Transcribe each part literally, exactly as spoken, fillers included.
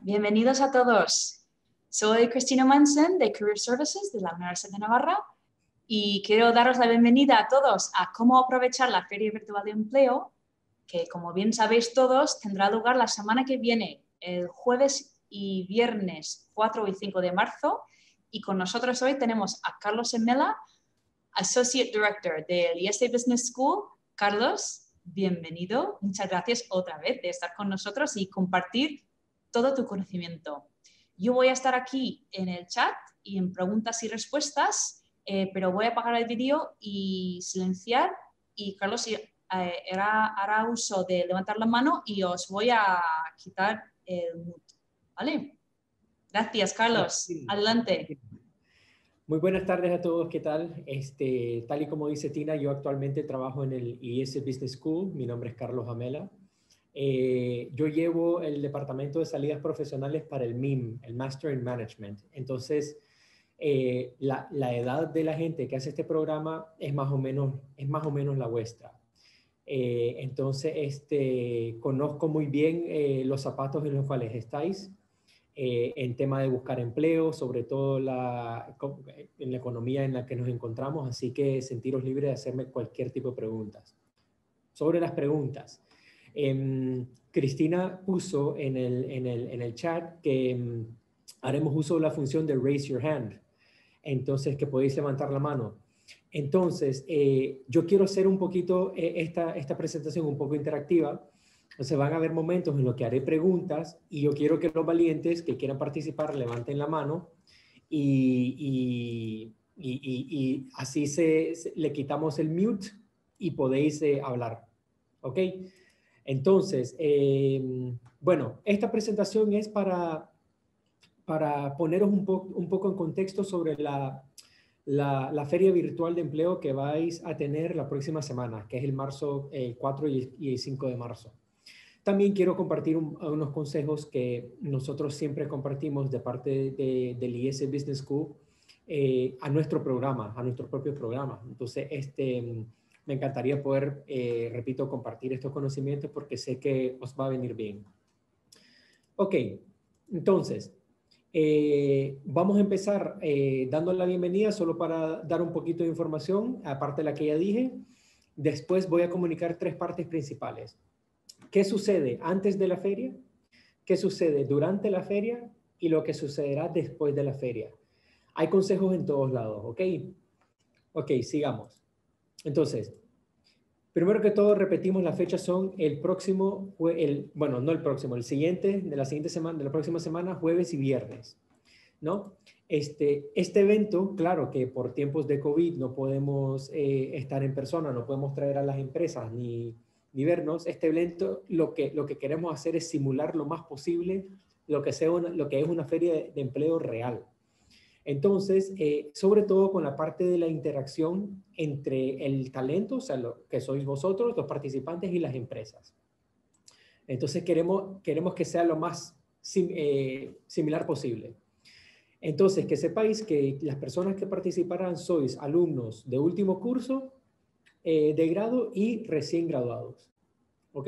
Bienvenidos a todos. Soy Cristina Manson de Career Services de la Universidad de Navarra y quiero daros la bienvenida a todos a cómo aprovechar la Feria Virtual de Empleo, que como bien sabéis todos tendrá lugar la semana que viene, el jueves y viernes cuatro y cinco de marzo. Y con nosotros hoy tenemos a Carlos Emela, Associate Director del I S A Business School. Carlos, bienvenido. Muchas gracias otra vez de estar con nosotros y compartir todo tu conocimiento. Yo voy a estar aquí en el chat y en preguntas y respuestas, eh, pero voy a apagar el vídeo y silenciar, y Carlos eh, hará, hará uso de levantar la mano y os voy a quitar el mute, ¿vale? Gracias, Carlos. Sí. Adelante. Muy buenas tardes a todos, ¿qué tal? Este, tal y como dice Tina, yo actualmente trabajo en el I S A Business School, mi nombre es Carlos Amela. Eh, yo llevo el departamento de salidas profesionales para el M I M, el Master in Management. Entonces, eh, la, la edad de la gente que hace este programa es más o menos, es más o menos la vuestra. Eh, entonces, este, conozco muy bien eh, los zapatos en los cuales estáis. Eh, en tema de buscar empleo, sobre todo la, en la economía en la que nos encontramos, así que sentiros libres de hacerme cualquier tipo de preguntas. Sobre las preguntas, eh, Cristina puso en el, en, el, en el chat que eh, haremos uso de la función de raise your hand, entonces que podéis levantar la mano. Entonces, eh, yo quiero hacer un poquito eh, esta, esta presentación un poco interactiva. Entonces van a haber momentos en los que haré preguntas y yo quiero que los valientes que quieran participar levanten la mano y, y, y, y, y así se, se, le quitamos el mute y podéis eh, hablar. ¿Ok? Entonces, eh, bueno, esta presentación es para, para poneros un, po un poco en contexto sobre la, la, la feria virtual de empleo que vais a tener la próxima semana, que es el marzo eh, cuatro y, y cinco de marzo. También quiero compartir un, unos consejos que nosotros siempre compartimos de parte de, de, del I S A Business School eh, a nuestro programa, a nuestro propio programa. Entonces, este, me encantaría poder, eh, repito, compartir estos conocimientos porque sé que os va a venir bien. Ok, entonces, eh, vamos a empezar eh, dando la bienvenida solo para dar un poquito de información, aparte de la que ya dije. Después voy a comunicar tres partes principales. ¿Qué sucede antes de la feria? ¿Qué sucede durante la feria? Y lo que sucederá después de la feria. Hay consejos en todos lados, ¿ok? Ok, sigamos. Entonces, primero que todo, repetimos, las fechas son el próximo, el, bueno, no el próximo, el siguiente, de la siguiente semana, de la próxima semana, jueves y viernes, ¿no? Este, este evento, claro que por tiempos de COVID no podemos eh, estar en persona, no podemos traer a las empresas ni ni vernos. Este evento lo que, lo que queremos hacer es simular lo más posible lo que, sea una, lo que es una feria de, de empleo real. Entonces, eh, sobre todo con la parte de la interacción entre el talento, o sea, lo que sois vosotros, los participantes y las empresas. Entonces, queremos, queremos que sea lo más sim, eh, similar posible. Entonces, que sepáis que las personas que participarán sois alumnos de último curso, Eh, de grado y recién graduados. ¿Ok?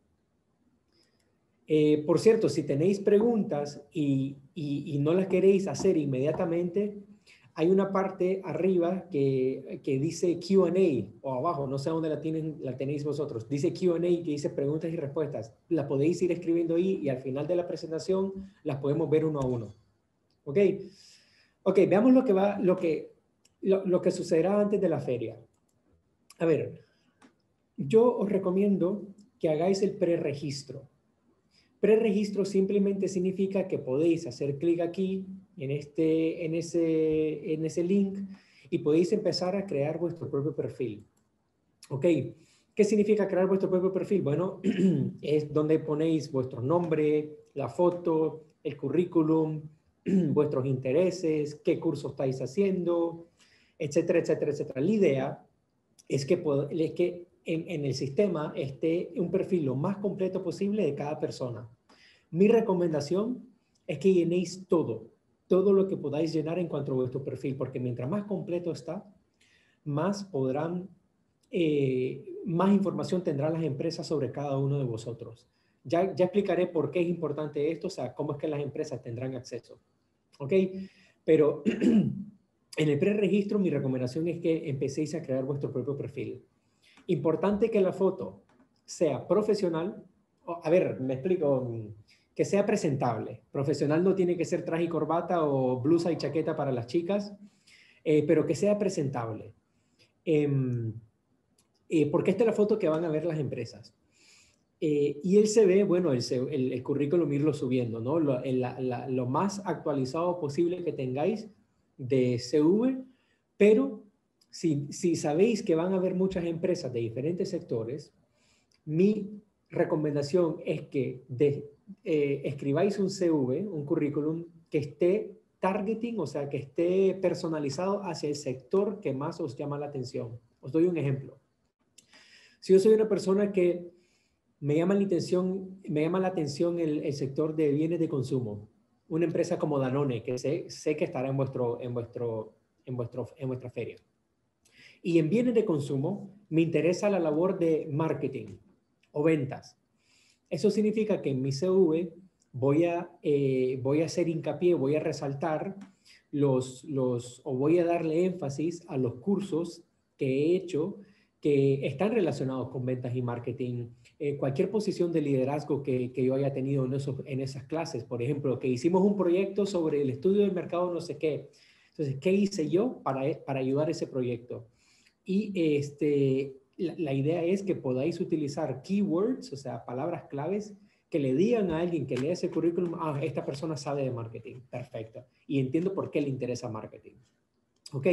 Eh, por cierto, si tenéis preguntas y, y, y no las queréis hacer inmediatamente, hay una parte arriba que, que dice Q and A, o abajo, no sé dónde la, tienen, la tenéis vosotros. Dice Q and A, que dice preguntas y respuestas. La podéis ir escribiendo ahí y al final de la presentación las podemos ver uno a uno. ¿Ok? Ok, veamos lo que, va, lo que, lo, lo que sucederá antes de la feria. A ver, yo os recomiendo que hagáis el preregistro. Preregistro simplemente significa que podéis hacer clic aquí en, este, en, ese, en ese link y podéis empezar a crear vuestro propio perfil. ¿Ok? ¿Qué significa crear vuestro propio perfil? Bueno, es donde ponéis vuestro nombre, la foto, el currículum, vuestros intereses, qué curso estáis haciendo, etcétera, etcétera, etcétera. La idea es que, es que en, en el sistema esté un perfil lo más completo posible de cada persona. Mi recomendación es que llenéis todo, todo lo que podáis llenar en cuanto a vuestro perfil, porque mientras más completo está, más podrán, eh, más información tendrán las empresas sobre cada uno de vosotros. Ya, ya explicaré por qué es importante esto, o sea, cómo es que las empresas tendrán acceso. ¿Ok? Pero en el preregistro mi recomendación es que empecéis a crear vuestro propio perfil. Importante que la foto sea profesional. A ver, me explico. Que sea presentable. Profesional no tiene que ser traje y corbata o blusa y chaqueta para las chicas, eh, pero que sea presentable. Eh, eh, porque esta es la foto que van a ver las empresas. Eh, y el C V, bueno, el, el, el currículum irlo subiendo, ¿no? Lo, la, la, lo más actualizado posible que tengáis de C V, pero si, si sabéis que van a haber muchas empresas de diferentes sectores, mi recomendación es que de, eh, escribáis un C V, un currículum que esté targeting, o sea, que esté personalizado hacia el sector que más os llama la atención. Os doy un ejemplo. Si yo soy una persona que me llama la atención, me llama la atención el, el sector de bienes de consumo, una empresa como Danone, que sé, sé que estará en, vuestro, en, vuestro, en, vuestro, en vuestra feria. Y en bienes de consumo me interesa la labor de marketing o ventas. Eso significa que en mi C V voy a, eh, voy a hacer hincapié, voy a resaltar los, los, o voy a darle énfasis a los cursos que he hecho que están relacionados con ventas y marketing. Eh, cualquier posición de liderazgo que, que yo haya tenido en, esos, en esas clases, por ejemplo, que hicimos un proyecto sobre el estudio del mercado no sé qué. Entonces, ¿qué hice yo para, para ayudar a ese proyecto? Y este, la, la idea es que podáis utilizar keywords, o sea, palabras claves, que le digan a alguien que lea ese currículum, ah, esta persona sabe de marketing, perfecto. Y entiendo por qué le interesa marketing. Ok,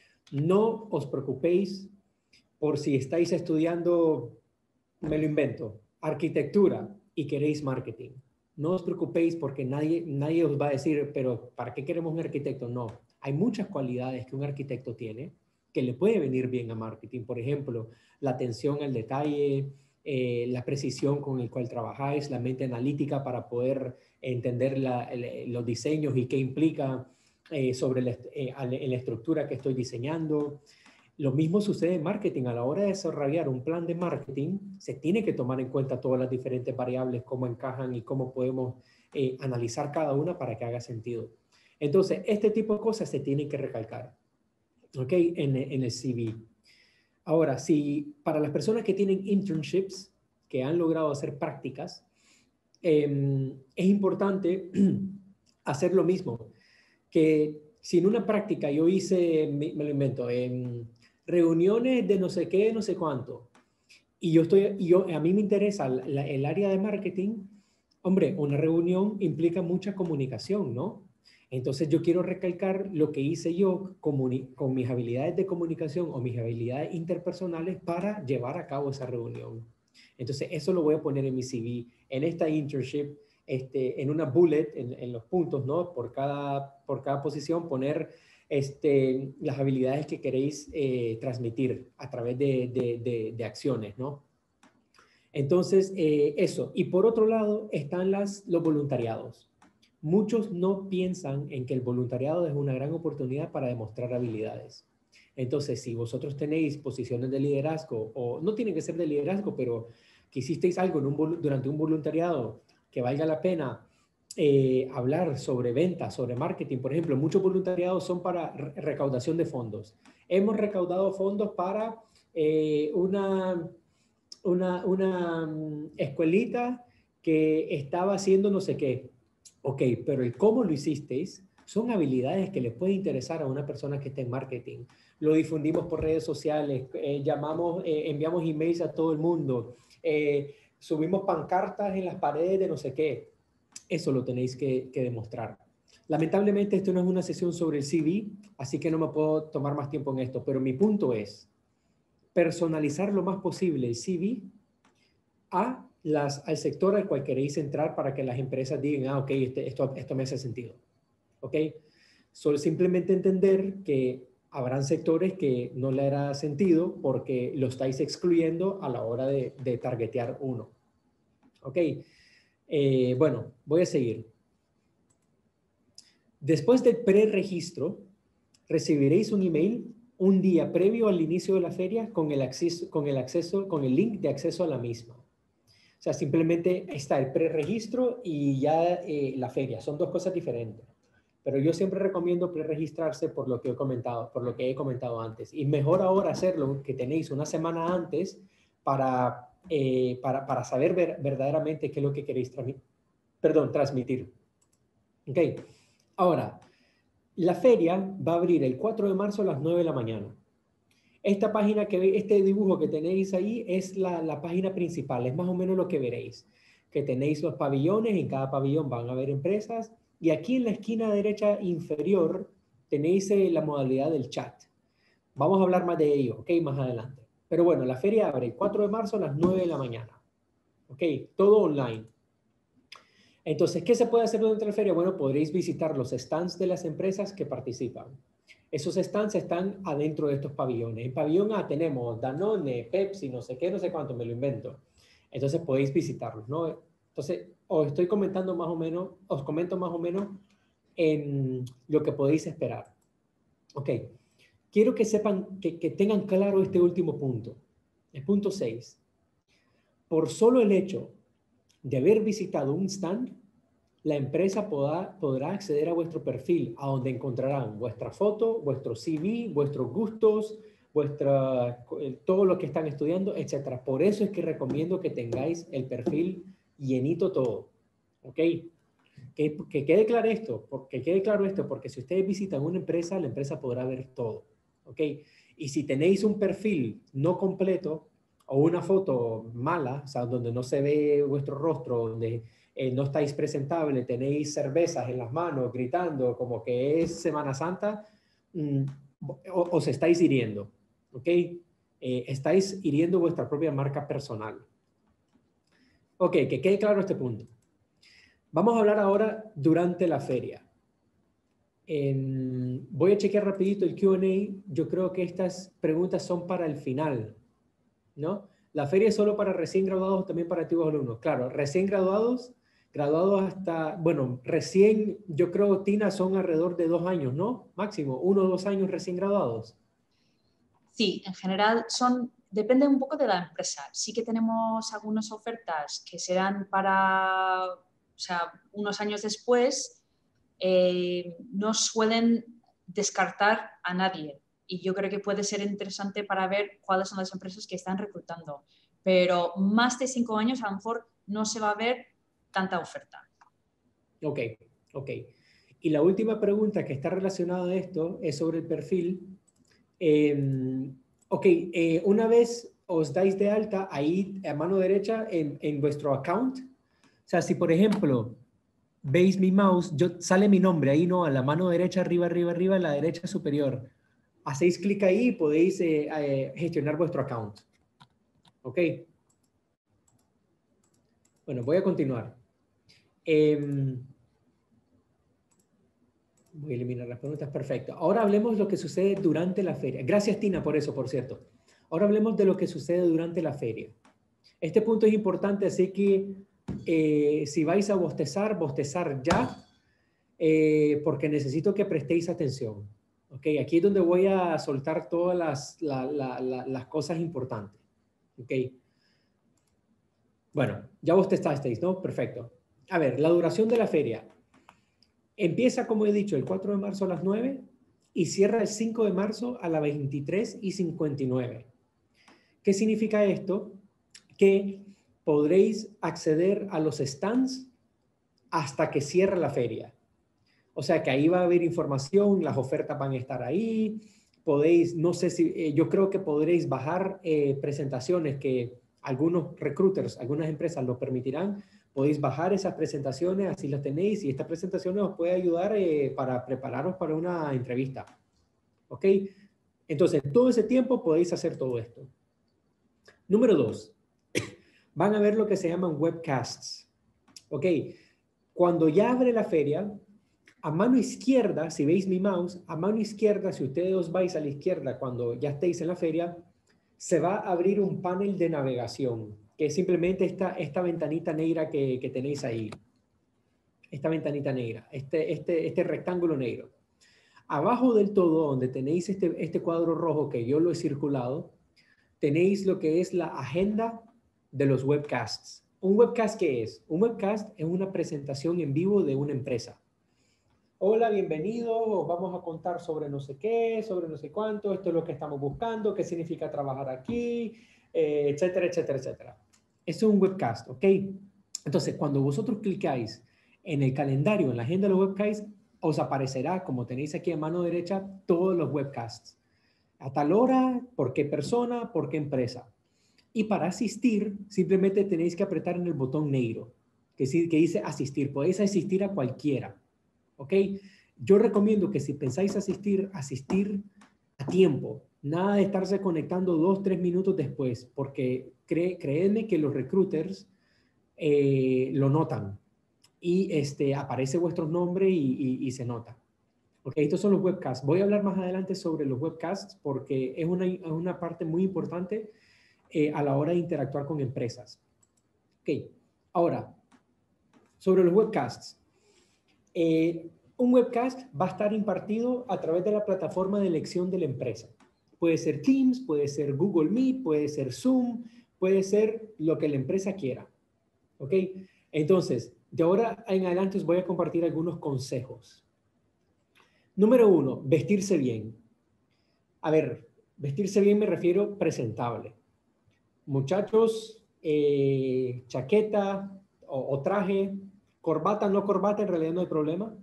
no os preocupéis por si estáis estudiando, me lo invento, arquitectura y queréis marketing. No os preocupéis porque nadie, nadie os va a decir, pero ¿para qué queremos un arquitecto? No, hay muchas cualidades que un arquitecto tiene que le puede venir bien a marketing. Por ejemplo, la atención al detalle, eh, la precisión con el cual trabajáis, la mente analítica para poder entender la, el, los diseños y qué implica eh, sobre la, eh, la estructura que estoy diseñando. Lo mismo sucede en marketing. A la hora de desarrollar un plan de marketing, se tiene que tomar en cuenta todas las diferentes variables, cómo encajan y cómo podemos eh, analizar cada una para que haga sentido. Entonces, este tipo de cosas se tienen que recalcar, ¿ok? En, en el C V. Ahora, si para las personas que tienen internships, que han logrado hacer prácticas, eh, es importante hacer lo mismo. Que si en una práctica yo hice, me, me lo invento, en reuniones de no sé qué, no sé cuánto, y yo estoy, y yo, a mí me interesa la, el área de marketing, hombre, una reunión implica mucha comunicación, ¿no? Entonces yo quiero recalcar lo que hice yo con mis habilidades de comunicación o mis habilidades interpersonales para llevar a cabo esa reunión. Entonces eso lo voy a poner en mi C V, en esta internship, este, en una bullet, en, en los puntos, ¿no? Por cada, por cada posición poner este, las habilidades que queréis eh, transmitir a través de, de, de, de acciones, ¿no? Entonces, eh, eso. Y por otro lado están las, los voluntariados. Muchos no piensan en que el voluntariado es una gran oportunidad para demostrar habilidades. Entonces, si vosotros tenéis posiciones de liderazgo, o no tienen que ser de liderazgo, pero que hicisteis algo en un, durante un voluntariado que valga la pena eh, hablar sobre ventas, sobre marketing, por ejemplo, muchos voluntariados son para re recaudación de fondos. Hemos recaudado fondos para eh, una, una, una um, escuelita que estaba haciendo no sé qué. Ok, pero el cómo lo hicisteis son habilidades que le puede interesar a una persona que esté en marketing. Lo difundimos por redes sociales, eh, llamamos, eh, enviamos emails a todo el mundo, eh, subimos pancartas en las paredes de no sé qué. Eso lo tenéis que, que demostrar. Lamentablemente esto no es una sesión sobre el C V, así que no me puedo tomar más tiempo en esto, pero mi punto es personalizar lo más posible el C V a las, al sector al cual queréis entrar para que las empresas digan, ah, ok, este, esto, esto me hace sentido. ¿Ok? Solo simplemente entender que habrán sectores que no le hará sentido porque lo estáis excluyendo a la hora de, de targetear uno. ¿Ok? Eh, bueno, voy a seguir. Después del preregistro, recibiréis un email un día previo al inicio de la feria con el acceso, con el acceso, con el link de acceso a la misma. O sea, simplemente está el preregistro y ya eh, la feria. Son dos cosas diferentes. Pero yo siempre recomiendo preregistrarse por lo que he comentado, por lo que he comentado antes. Y mejor ahora hacerlo, que tenéis una semana antes para, eh, para, para saber ver, verdaderamente qué es lo que queréis transmitir. Perdón, transmitir. Ok. Ahora, la feria va a abrir el cuatro de marzo a las nueve de la mañana. Esta página que ve, este dibujo que tenéis ahí es la, la página principal, es más o menos lo que veréis, que tenéis los pabellones, en cada pabellón van a haber empresas, y aquí en la esquina derecha inferior tenéis eh, la modalidad del chat. Vamos a hablar más de ello, ok, más adelante. Pero bueno, la feria abre el cuatro de marzo a las nueve de la mañana, ok, todo online. Entonces, ¿qué se puede hacer durante la feria? Bueno, podréis visitar los stands de las empresas que participan. Esos stands están adentro de estos pabellones. En pabellón A tenemos Danone, Pepsi, no sé qué, no sé cuánto, me lo invento. Entonces podéis visitarlos, ¿no? Entonces, os estoy comentando más o menos, os comento más o menos en lo que podéis esperar. Ok. Quiero que sepan, que, que tengan claro este último punto. El punto seis. Por solo el hecho de haber visitado un stand, la empresa podrá, podrá acceder a vuestro perfil, a donde encontrarán vuestra foto, vuestro C V, vuestros gustos, vuestra, todo lo que están estudiando, etcétera. Por eso es que recomiendo que tengáis el perfil llenito todo. ¿Ok? Que, que quede claro esto, porque quede claro esto, porque si ustedes visitan una empresa, la empresa podrá ver todo. ¿Ok? Y si tenéis un perfil no completo o una foto mala, o sea, donde no se ve vuestro rostro, donde Eh, no estáis presentable, tenéis cervezas en las manos, gritando como que es Semana Santa, mm, os estáis hiriendo, ¿ok? Eh, estáis hiriendo vuestra propia marca personal. Ok, que quede claro este punto. Vamos a hablar ahora durante la feria. En, voy a chequear rapidito el Q and A. Yo creo que estas preguntas son para el final, ¿no? La feria es solo para recién graduados o también para antiguos alumnos. Claro, recién graduados... Graduados hasta, bueno, recién, yo creo, Tina, son alrededor de dos años, ¿no? Máximo, uno o dos años recién graduados. Sí, en general son, depende un poco de la empresa. Sí que tenemos algunas ofertas que serán para, o sea, unos años después, eh, no suelen descartar a nadie. Y yo creo que puede ser interesante para ver cuáles son las empresas que están reclutando. Pero más de cinco años a lo mejor no se va a ver tanta oferta. Ok, ok. Y la última pregunta que está relacionada a esto es sobre el perfil. Eh, ok, eh, una vez os dais de alta ahí a mano derecha en, en vuestro account. O sea, si por ejemplo veis mi mouse, yo, sale mi nombre ahí, ¿no? A la mano derecha, arriba, arriba, arriba, a la derecha superior. Hacéis clic ahí y podéis eh, eh, gestionar vuestro account. Ok. Bueno, voy a continuar. Eh, voy a eliminar las preguntas. Perfecto. Ahora hablemos de lo que sucede durante la feria. Gracias, Tina, por eso, por cierto. Ahora hablemos de lo que sucede durante la feria. Este punto es importante, así que eh, si vais a bostezar, bostezar ya, eh, porque necesito que prestéis atención. Ok, aquí es donde voy a soltar todas las, la, la, la, las cosas importantes. Ok. Bueno, ya bostezasteis, ¿no? Perfecto. A ver, la duración de la feria. Empieza, como he dicho, el cuatro de marzo a las nueve y cierra el cinco de marzo a las veintitrés y cincuenta y nueve. ¿Qué significa esto? Que podréis acceder a los stands hasta que cierre la feria. O sea que ahí va a haber información, las ofertas van a estar ahí, podéis, no sé si, eh, yo creo que podréis bajar eh, presentaciones que algunos recruiters, algunas empresas lo permitirán, podéis bajar esas presentaciones, así las tenéis y estas presentaciones os puede ayudar eh, para prepararos para una entrevista. ¿Ok? Entonces, todo ese tiempo podéis hacer todo esto. Número dos, van a ver lo que se llaman webcasts. ¿Ok? Cuando ya abre la feria, a mano izquierda, si veis mi mouse, a mano izquierda, si ustedes os vais a la izquierda cuando ya estéis en la feria, se va a abrir un panel de navegación, que es simplemente esta, esta ventanita negra que, que tenéis ahí. Esta ventanita negra, este, este, este rectángulo negro. Abajo del todo, donde tenéis este, este cuadro rojo que yo lo he circulado, tenéis lo que es la agenda de los webcasts. ¿Un webcast qué es? Un webcast es una presentación en vivo de una empresa. Hola, bienvenido, vamos a contar sobre no sé qué, sobre no sé cuánto, esto es lo que estamos buscando, qué significa trabajar aquí, eh, etcétera, etcétera, etcétera. Eso es un webcast, ¿ok? Entonces, cuando vosotros clicáis en el calendario, en la agenda de los webcasts, os aparecerá, como tenéis aquí a mano derecha, todos los webcasts. A tal hora, por qué persona, por qué empresa. Y para asistir, simplemente tenéis que apretar en el botón negro, que, que dice asistir. Podéis asistir a cualquiera. ¿Ok? Yo recomiendo que si pensáis asistir, asistir a tiempo. Nada de estarse conectando dos, tres minutos después, porque cre, créanme que los recruiters eh, lo notan y este, aparece vuestro nombre y, y, y se nota. Ok, estos son los webcasts. Voy a hablar más adelante sobre los webcasts porque es una, es una parte muy importante eh, a la hora de interactuar con empresas. Ok, ahora, sobre los webcasts. Eh, un webcast va a estar impartido a través de la plataforma de elección de la empresa. Puede ser Teams, puede ser Google Meet, puede ser Zoom, puede ser lo que la empresa quiera. ¿Ok? Entonces, de ahora en adelante os voy a compartir algunos consejos. Número uno, vestirse bien. A ver, vestirse bien me refiero presentable. Muchachos, eh, chaqueta o, o traje, corbata, no corbata, en realidad no hay problema.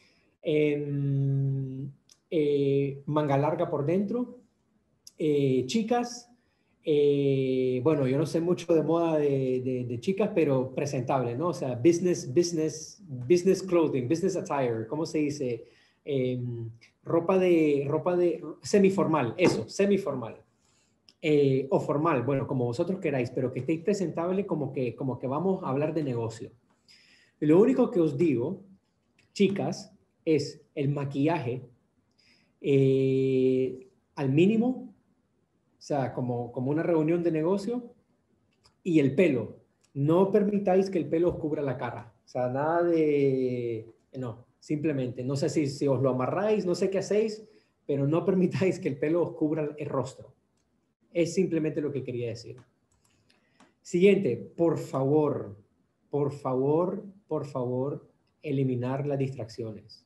Eh, eh, manga larga por dentro. Eh, chicas, eh, bueno, yo no sé mucho de moda de, de, de chicas, pero presentable, ¿no? O sea, business, business, business clothing, business attire, ¿cómo se dice? Eh, ropa de, ropa de, semiformal, eso, semiformal. Eh, o formal, bueno, como vosotros queráis, pero que estéis presentable como que, como que vamos a hablar de negocio. Lo único que os digo, chicas, es el maquillaje eh, al mínimo, o sea, como, como una reunión de negocio, y el pelo. No permitáis que el pelo os cubra la cara. O sea, nada de... No, simplemente, no sé si, si os lo amarráis, no sé qué hacéis, pero no permitáis que el pelo os cubra el rostro. Es simplemente lo que quería decir. Siguiente, por favor, por favor, por favor, eliminar las distracciones.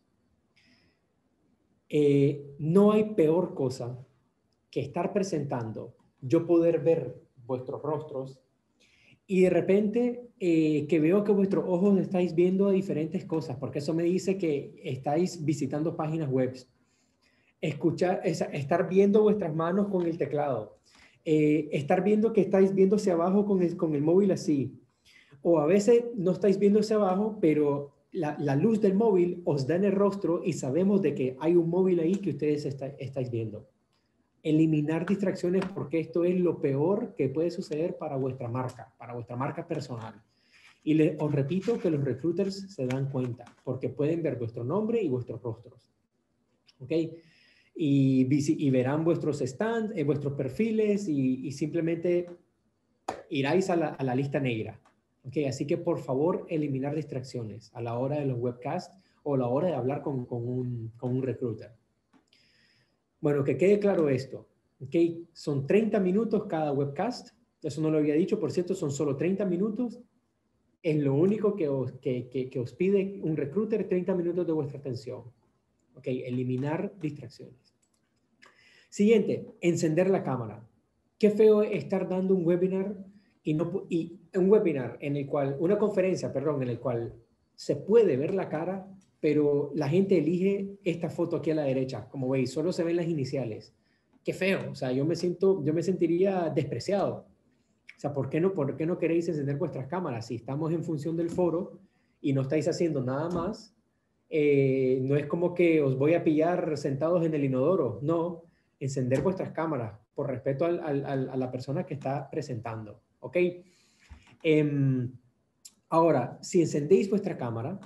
Eh, no hay peor cosa que estar presentando, yo poder ver vuestros rostros y de repente eh, que veo que vuestros ojos estáis viendo diferentes cosas, porque eso me dice que estáis visitando páginas web. Escuchar, es, estar viendo vuestras manos con el teclado. Eh, estar viendo que estáis viendo hacia abajo con el, con el móvil así. O a veces no estáis viendo hacia abajo, pero la, la luz del móvil os da en el rostro y sabemos de que hay un móvil ahí que ustedes está, estáis viendo. Eliminar distracciones porque esto es lo peor que puede suceder para vuestra marca, para vuestra marca personal. Y les, os repito que los recruiters se dan cuenta porque pueden ver vuestro nombre y vuestros rostros. ¿Ok? Y, y verán vuestros stands, eh, vuestros perfiles y, y simplemente iráis a la, a la lista negra. ¿Ok? Así que por favor eliminar distracciones a la hora de los webcasts o a la hora de hablar con, con, un, con un recruiter. Bueno, que quede claro esto. ¿Ok? Son treinta minutos cada webcast. Eso no lo había dicho, por cierto, son solo treinta minutos. Es lo único que os, que, que, que os pide un recruiter, treinta minutos de vuestra atención. ¿Ok? Eliminar distracciones. Siguiente, encender la cámara. Qué feo estar dando un webinar y, no, y un webinar en el cual, una conferencia, perdón, en el cual se puede ver la cara, pero la gente elige esta foto aquí a la derecha. Como veis, solo se ven las iniciales. Qué feo. O sea, yo me siento, yo me sentiría despreciado. O sea, ¿por qué no, por qué no queréis encender vuestras cámaras? Si estamos en función del foro y no estáis haciendo nada más, eh, no es como que os voy a pillar sentados en el inodoro. No, encender vuestras cámaras por respeto al, al, al, a la persona que está presentando. ¿Ok? Eh, ahora, si encendéis vuestra cámara,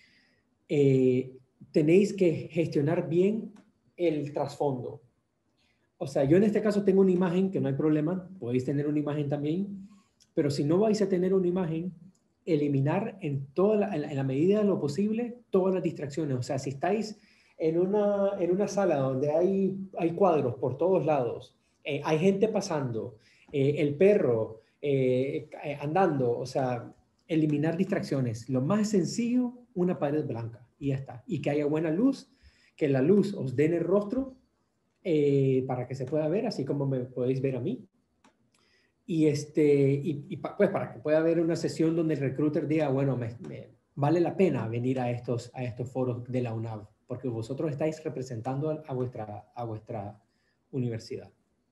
eh, tenéis que gestionar bien el trasfondo. O sea, yo en este caso tengo una imagen, que no hay problema, podéis tener una imagen también, pero si no vais a tener una imagen, eliminar en, toda la, en, la, en la medida de lo posible todas las distracciones. O sea, si estáis en una, en una sala donde hay, hay cuadros por todos lados, eh, hay gente pasando, eh, el perro, eh, eh, andando, o sea, eliminar distracciones. Lo más sencillo, una pared blanca y ya está. Y que haya buena luz, que la luz os dé en el rostro eh, para que se pueda ver, así como me podéis ver a mí. Y, este, y, y pa, pues para que pueda haber una sesión donde el recruiter diga, bueno, me, me, vale la pena venir a estos, a estos foros de la U N A V, porque vosotros estáis representando a, a, vuestra, a vuestra universidad.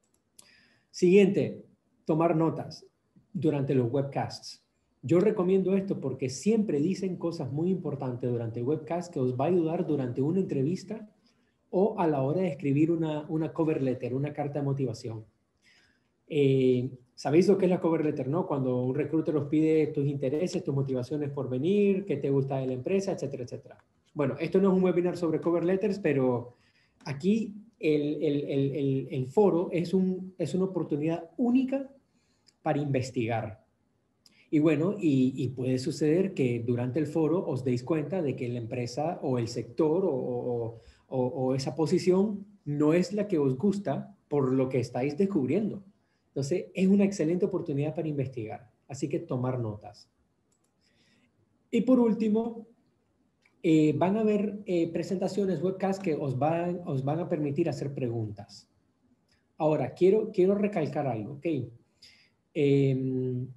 Siguiente, tomar notas durante los webcasts. Yo recomiendo esto porque siempre dicen cosas muy importantes durante el webcast que os va a ayudar durante una entrevista o a la hora de escribir una, una cover letter, una carta de motivación. Eh, ¿Sabéis lo que es la cover letter, no? Cuando un recruiter os pide tus intereses, tus motivaciones por venir, qué te gusta de la empresa, etcétera, etcétera. Bueno, esto no es un webinar sobre cover letters, pero aquí el, el, el, el, el foro es, un, es una oportunidad única para investigar. Y bueno, y, y puede suceder que durante el foro os deis cuenta de que la empresa o el sector o, o, o, o esa posición no es la que os gusta por lo que estáis descubriendo. Entonces, es una excelente oportunidad para investigar. Así que tomar notas. Y por último, eh, van a haber eh, presentaciones, webcasts que os van, os van a permitir hacer preguntas. Ahora, quiero, quiero recalcar algo, ¿ok? Eh,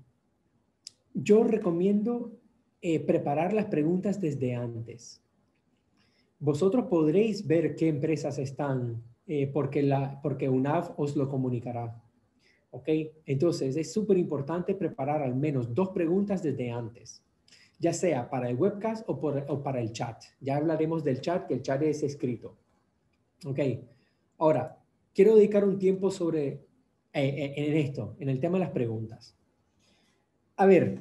yo recomiendo eh, preparar las preguntas desde antes. Vosotros podréis ver qué empresas están eh, porque, la, porque U N A V os lo comunicará. ¿Ok? Entonces, es súper importante preparar al menos dos preguntas desde antes, ya sea para el webcast o, por, o para el chat. Ya hablaremos del chat, que el chat es escrito. ¿Ok? Ahora, quiero dedicar un tiempo sobre, eh, en esto, en el tema de las preguntas. A ver,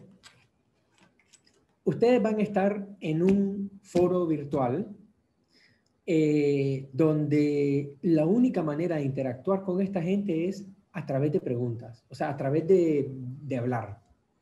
ustedes van a estar en un foro virtual eh, donde la única manera de interactuar con esta gente es a través de preguntas, o sea, a través de, de hablar.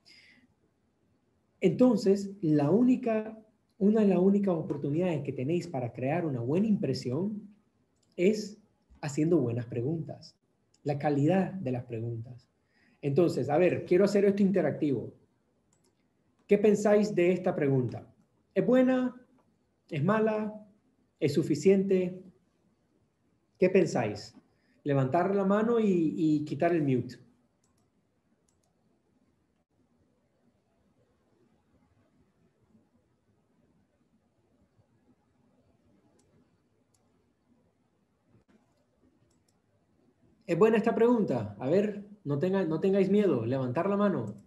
Entonces, la única, una de las únicas oportunidades que tenéis para crear una buena impresión es haciendo buenas preguntas, la calidad de las preguntas. Entonces, a ver, quiero hacer esto interactivo. ¿Qué pensáis de esta pregunta? ¿Es buena? ¿Es mala? ¿Es suficiente? ¿Qué pensáis? Levantar la mano y, y quitar el mute. ¿Es buena esta pregunta? A ver, no, tenga, no tengáis miedo. Levantar la mano.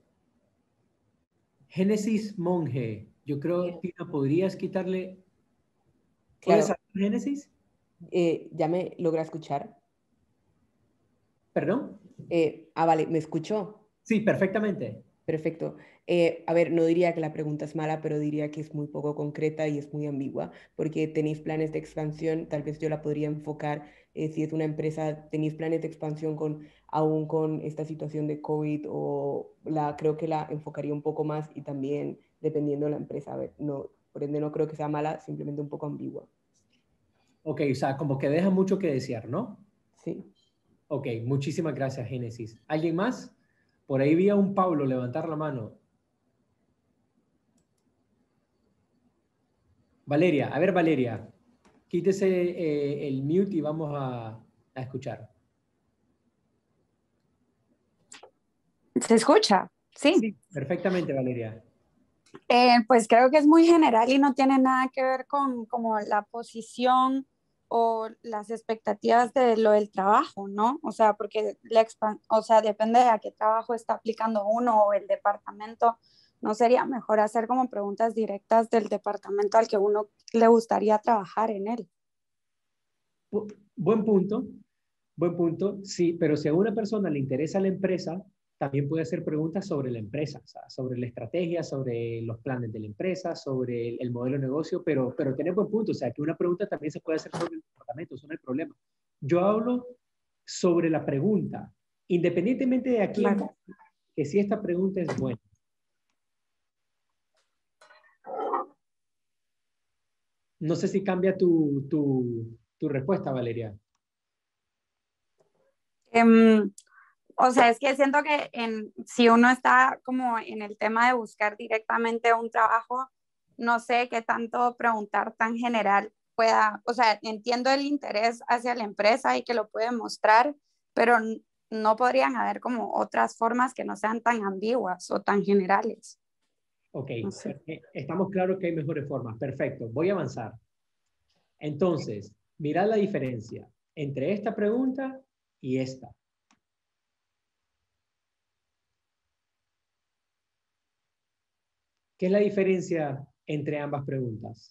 Génesis Monje. Yo creo, Tina, ¿podrías quitarle? ¿Puedes Claro, saber Génesis? eh, ¿ya me logra escuchar? ¿Perdón? Eh, ah, vale, ¿me escuchó? Sí, perfectamente. Perfecto. Eh, a ver, no diría que la pregunta es mala, pero diría que es muy poco concreta y es muy ambigua, porque tenéis planes de expansión, tal vez yo la podría enfocar, eh, si es una empresa, tenéis planes de expansión con, aún con esta situación de COVID, o la, creo que la enfocaría un poco más y también dependiendo de la empresa. A ver, no, por ende no creo que sea mala, simplemente un poco ambigua. Ok, o sea, como que deja mucho que desear, ¿no? Sí. Ok, muchísimas gracias, Génesis. ¿Alguien más? Por ahí vi a un Pablo levantar la mano. Valeria, a ver, Valeria, quítese eh, el mute y vamos a, a escuchar. ¿Se escucha? Sí. Sí, perfectamente, Valeria. Eh, pues creo que es muy general y no tiene nada que ver con como la posición o las expectativas de lo del trabajo, ¿no? O sea, porque la expan- o sea, depende de a qué trabajo está aplicando uno o el departamento. ¿No sería mejor hacer como preguntas directas del departamento al que uno le gustaría trabajar en él? Bu- Buen punto, buen punto. Sí, pero si a una persona le interesa la empresa, también puede hacer preguntas sobre la empresa, o sea, sobre la estrategia, sobre los planes de la empresa, sobre el, el modelo de negocio, pero, pero tiene buen punto, o sea, que una pregunta también se puede hacer sobre el departamento, eso no hay problema. Yo hablo sobre la pregunta, independientemente de a quién, Claro. que si esta pregunta es buena. No sé si cambia tu, tu, tu respuesta, Valeria. Em, o sea, es que siento que en, si uno está como en el tema de buscar directamente un trabajo, no sé qué tanto preguntar tan general pueda, o sea, entiendo el interés hacia la empresa y que lo puede mostrar, pero no podrían haber como otras formas que no sean tan ambiguas o tan generales. Ok, No sé. estamos claros que hay mejores formas. Perfecto, voy a avanzar. Entonces, mirad la diferencia entre esta pregunta y esta. ¿Qué es la diferencia entre ambas preguntas?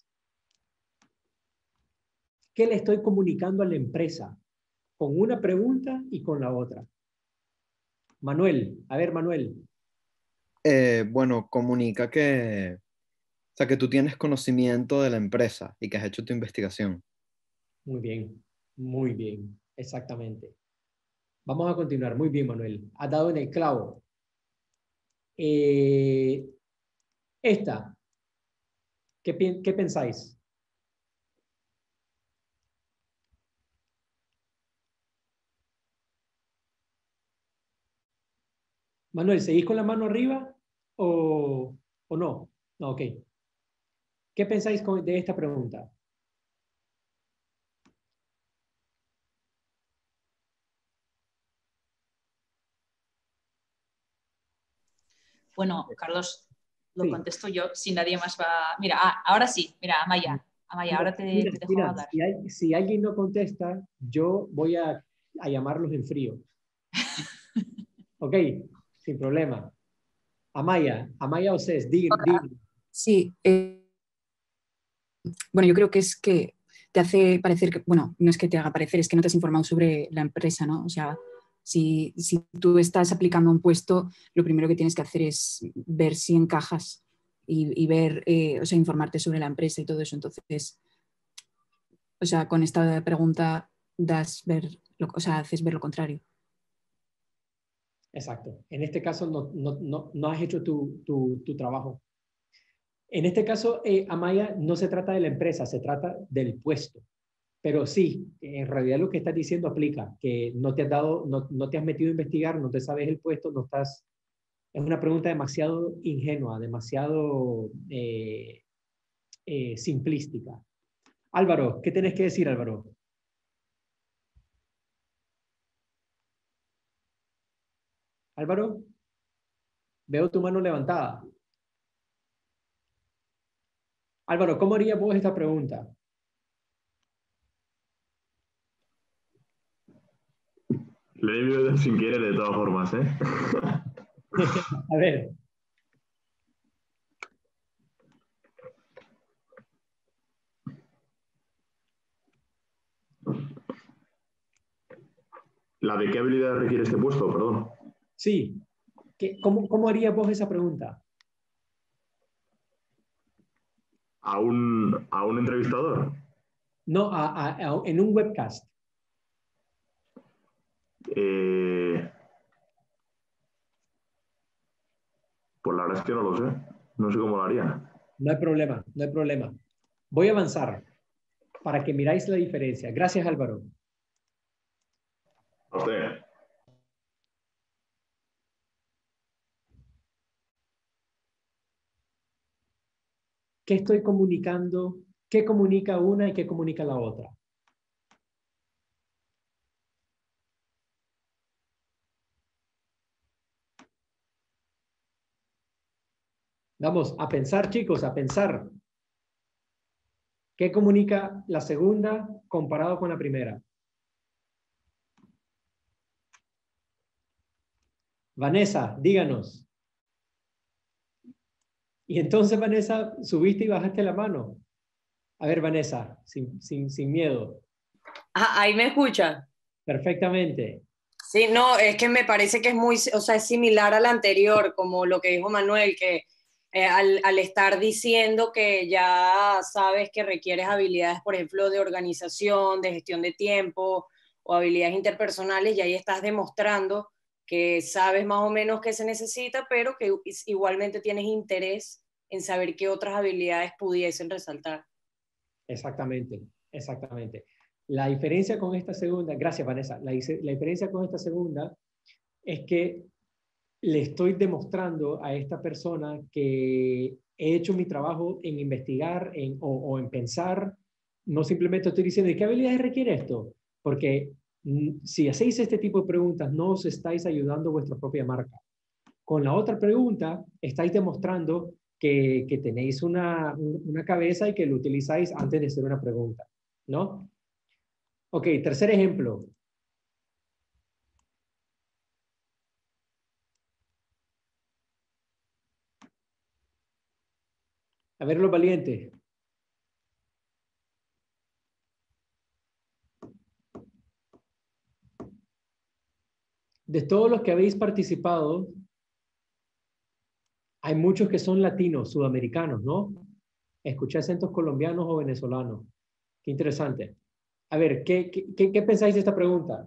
¿Qué le estoy comunicando a la empresa con una pregunta y con la otra? Manuel, a ver, Manuel. Eh, bueno, comunica que, o sea, que tú tienes conocimiento de la empresa y que has hecho tu investigación. Muy bien, muy bien, exactamente. Vamos a continuar. Muy bien, Manuel. Has dado en el clavo. Eh, esta, ¿qué, pi- qué pensáis? Manuel, ¿seguís con la mano arriba o, o no? No, ok. ¿Qué pensáis con- de esta pregunta? Bueno, Carlos, lo Sí. contesto yo si nadie más va. Mira, ah, ahora sí, mira, Amaya. Amaya, ahora te, Mira, te dejo mira, hablar. si, hay- si alguien no contesta, yo voy a, a llamarlos en frío. Ok, sin problema. Amaya, Amaya Océs, di, di. Sí, eh, bueno, yo creo que es que te hace parecer que, bueno, no es que te haga parecer, es que no te has informado sobre la empresa, ¿no? O sea, si, si tú estás aplicando a un puesto, lo primero que tienes que hacer es ver si encajas y, y ver, eh, o sea, informarte sobre la empresa y todo eso. Entonces, o sea, con esta pregunta das ver, lo, o sea, haces ver lo contrario. Exacto. En este caso no, no, no, no has hecho tu, tu, tu trabajo. En este caso, eh, Amaya, no se trata de la empresa, se trata del puesto. Pero sí, en realidad lo que estás diciendo aplica, que no te has dado, no, no te has metido a investigar, no te sabes el puesto, no estás... Es una pregunta demasiado ingenua, demasiado eh, eh, simplística. Álvaro, ¿qué tienes que decir, Álvaro? Álvaro, veo tu mano levantada. Álvaro, ¿cómo harías vos esta pregunta? Le he enviado sin querer de todas formas, ¿eh? A ver. ¿La de qué habilidad requiere este puesto? Perdón. Sí. ¿Qué, cómo, ¿Cómo harías vos esa pregunta? ¿A un, a un entrevistador? No, a, a, a, en un webcast. Eh... Pues la verdad es que no lo sé. No sé cómo lo haría. No hay problema, no hay problema. Voy a avanzar para que miráis la diferencia. Gracias, Álvaro. A usted. ¿Qué estoy comunicando? ¿Qué comunica una y qué comunica la otra? Vamos a pensar, chicos, a pensar. ¿Qué comunica la segunda comparado con la primera? Vanessa, díganos. Y entonces, Vanessa, subiste y bajaste la mano. A ver, Vanessa, sin, sin, sin miedo. Ah, ahí me escucha. Perfectamente. Sí, no, es que me parece que es muy, o sea, es similar al anterior, como lo que dijo Manuel, que eh, al, al estar diciendo que ya sabes que requieres habilidades, por ejemplo, de organización, de gestión de tiempo o habilidades interpersonales, y ahí estás demostrando que sabes más o menos qué se necesita, pero que igualmente tienes interés en saber qué otras habilidades pudiesen resaltar. Exactamente, exactamente. La diferencia con esta segunda, gracias Vanessa, la, la diferencia con esta segunda es que le estoy demostrando a esta persona que he hecho mi trabajo en investigar en, o, o en pensar. No simplemente estoy diciendo, ¿y qué habilidades requiere esto? Porque mm, si hacéis este tipo de preguntas, no os estáis ayudando a vuestra propia marca. Con la otra pregunta, estáis demostrando que, que tenéis una, una cabeza y que lo utilizáis antes de hacer una pregunta, ¿no? Ok, tercer ejemplo. A ver los valientes. De todos los que habéis participado, hay muchos que son latinos, sudamericanos, ¿no? Escuché acentos colombianos o venezolanos. Qué interesante. A ver, ¿qué, qué, qué pensáis de esta pregunta?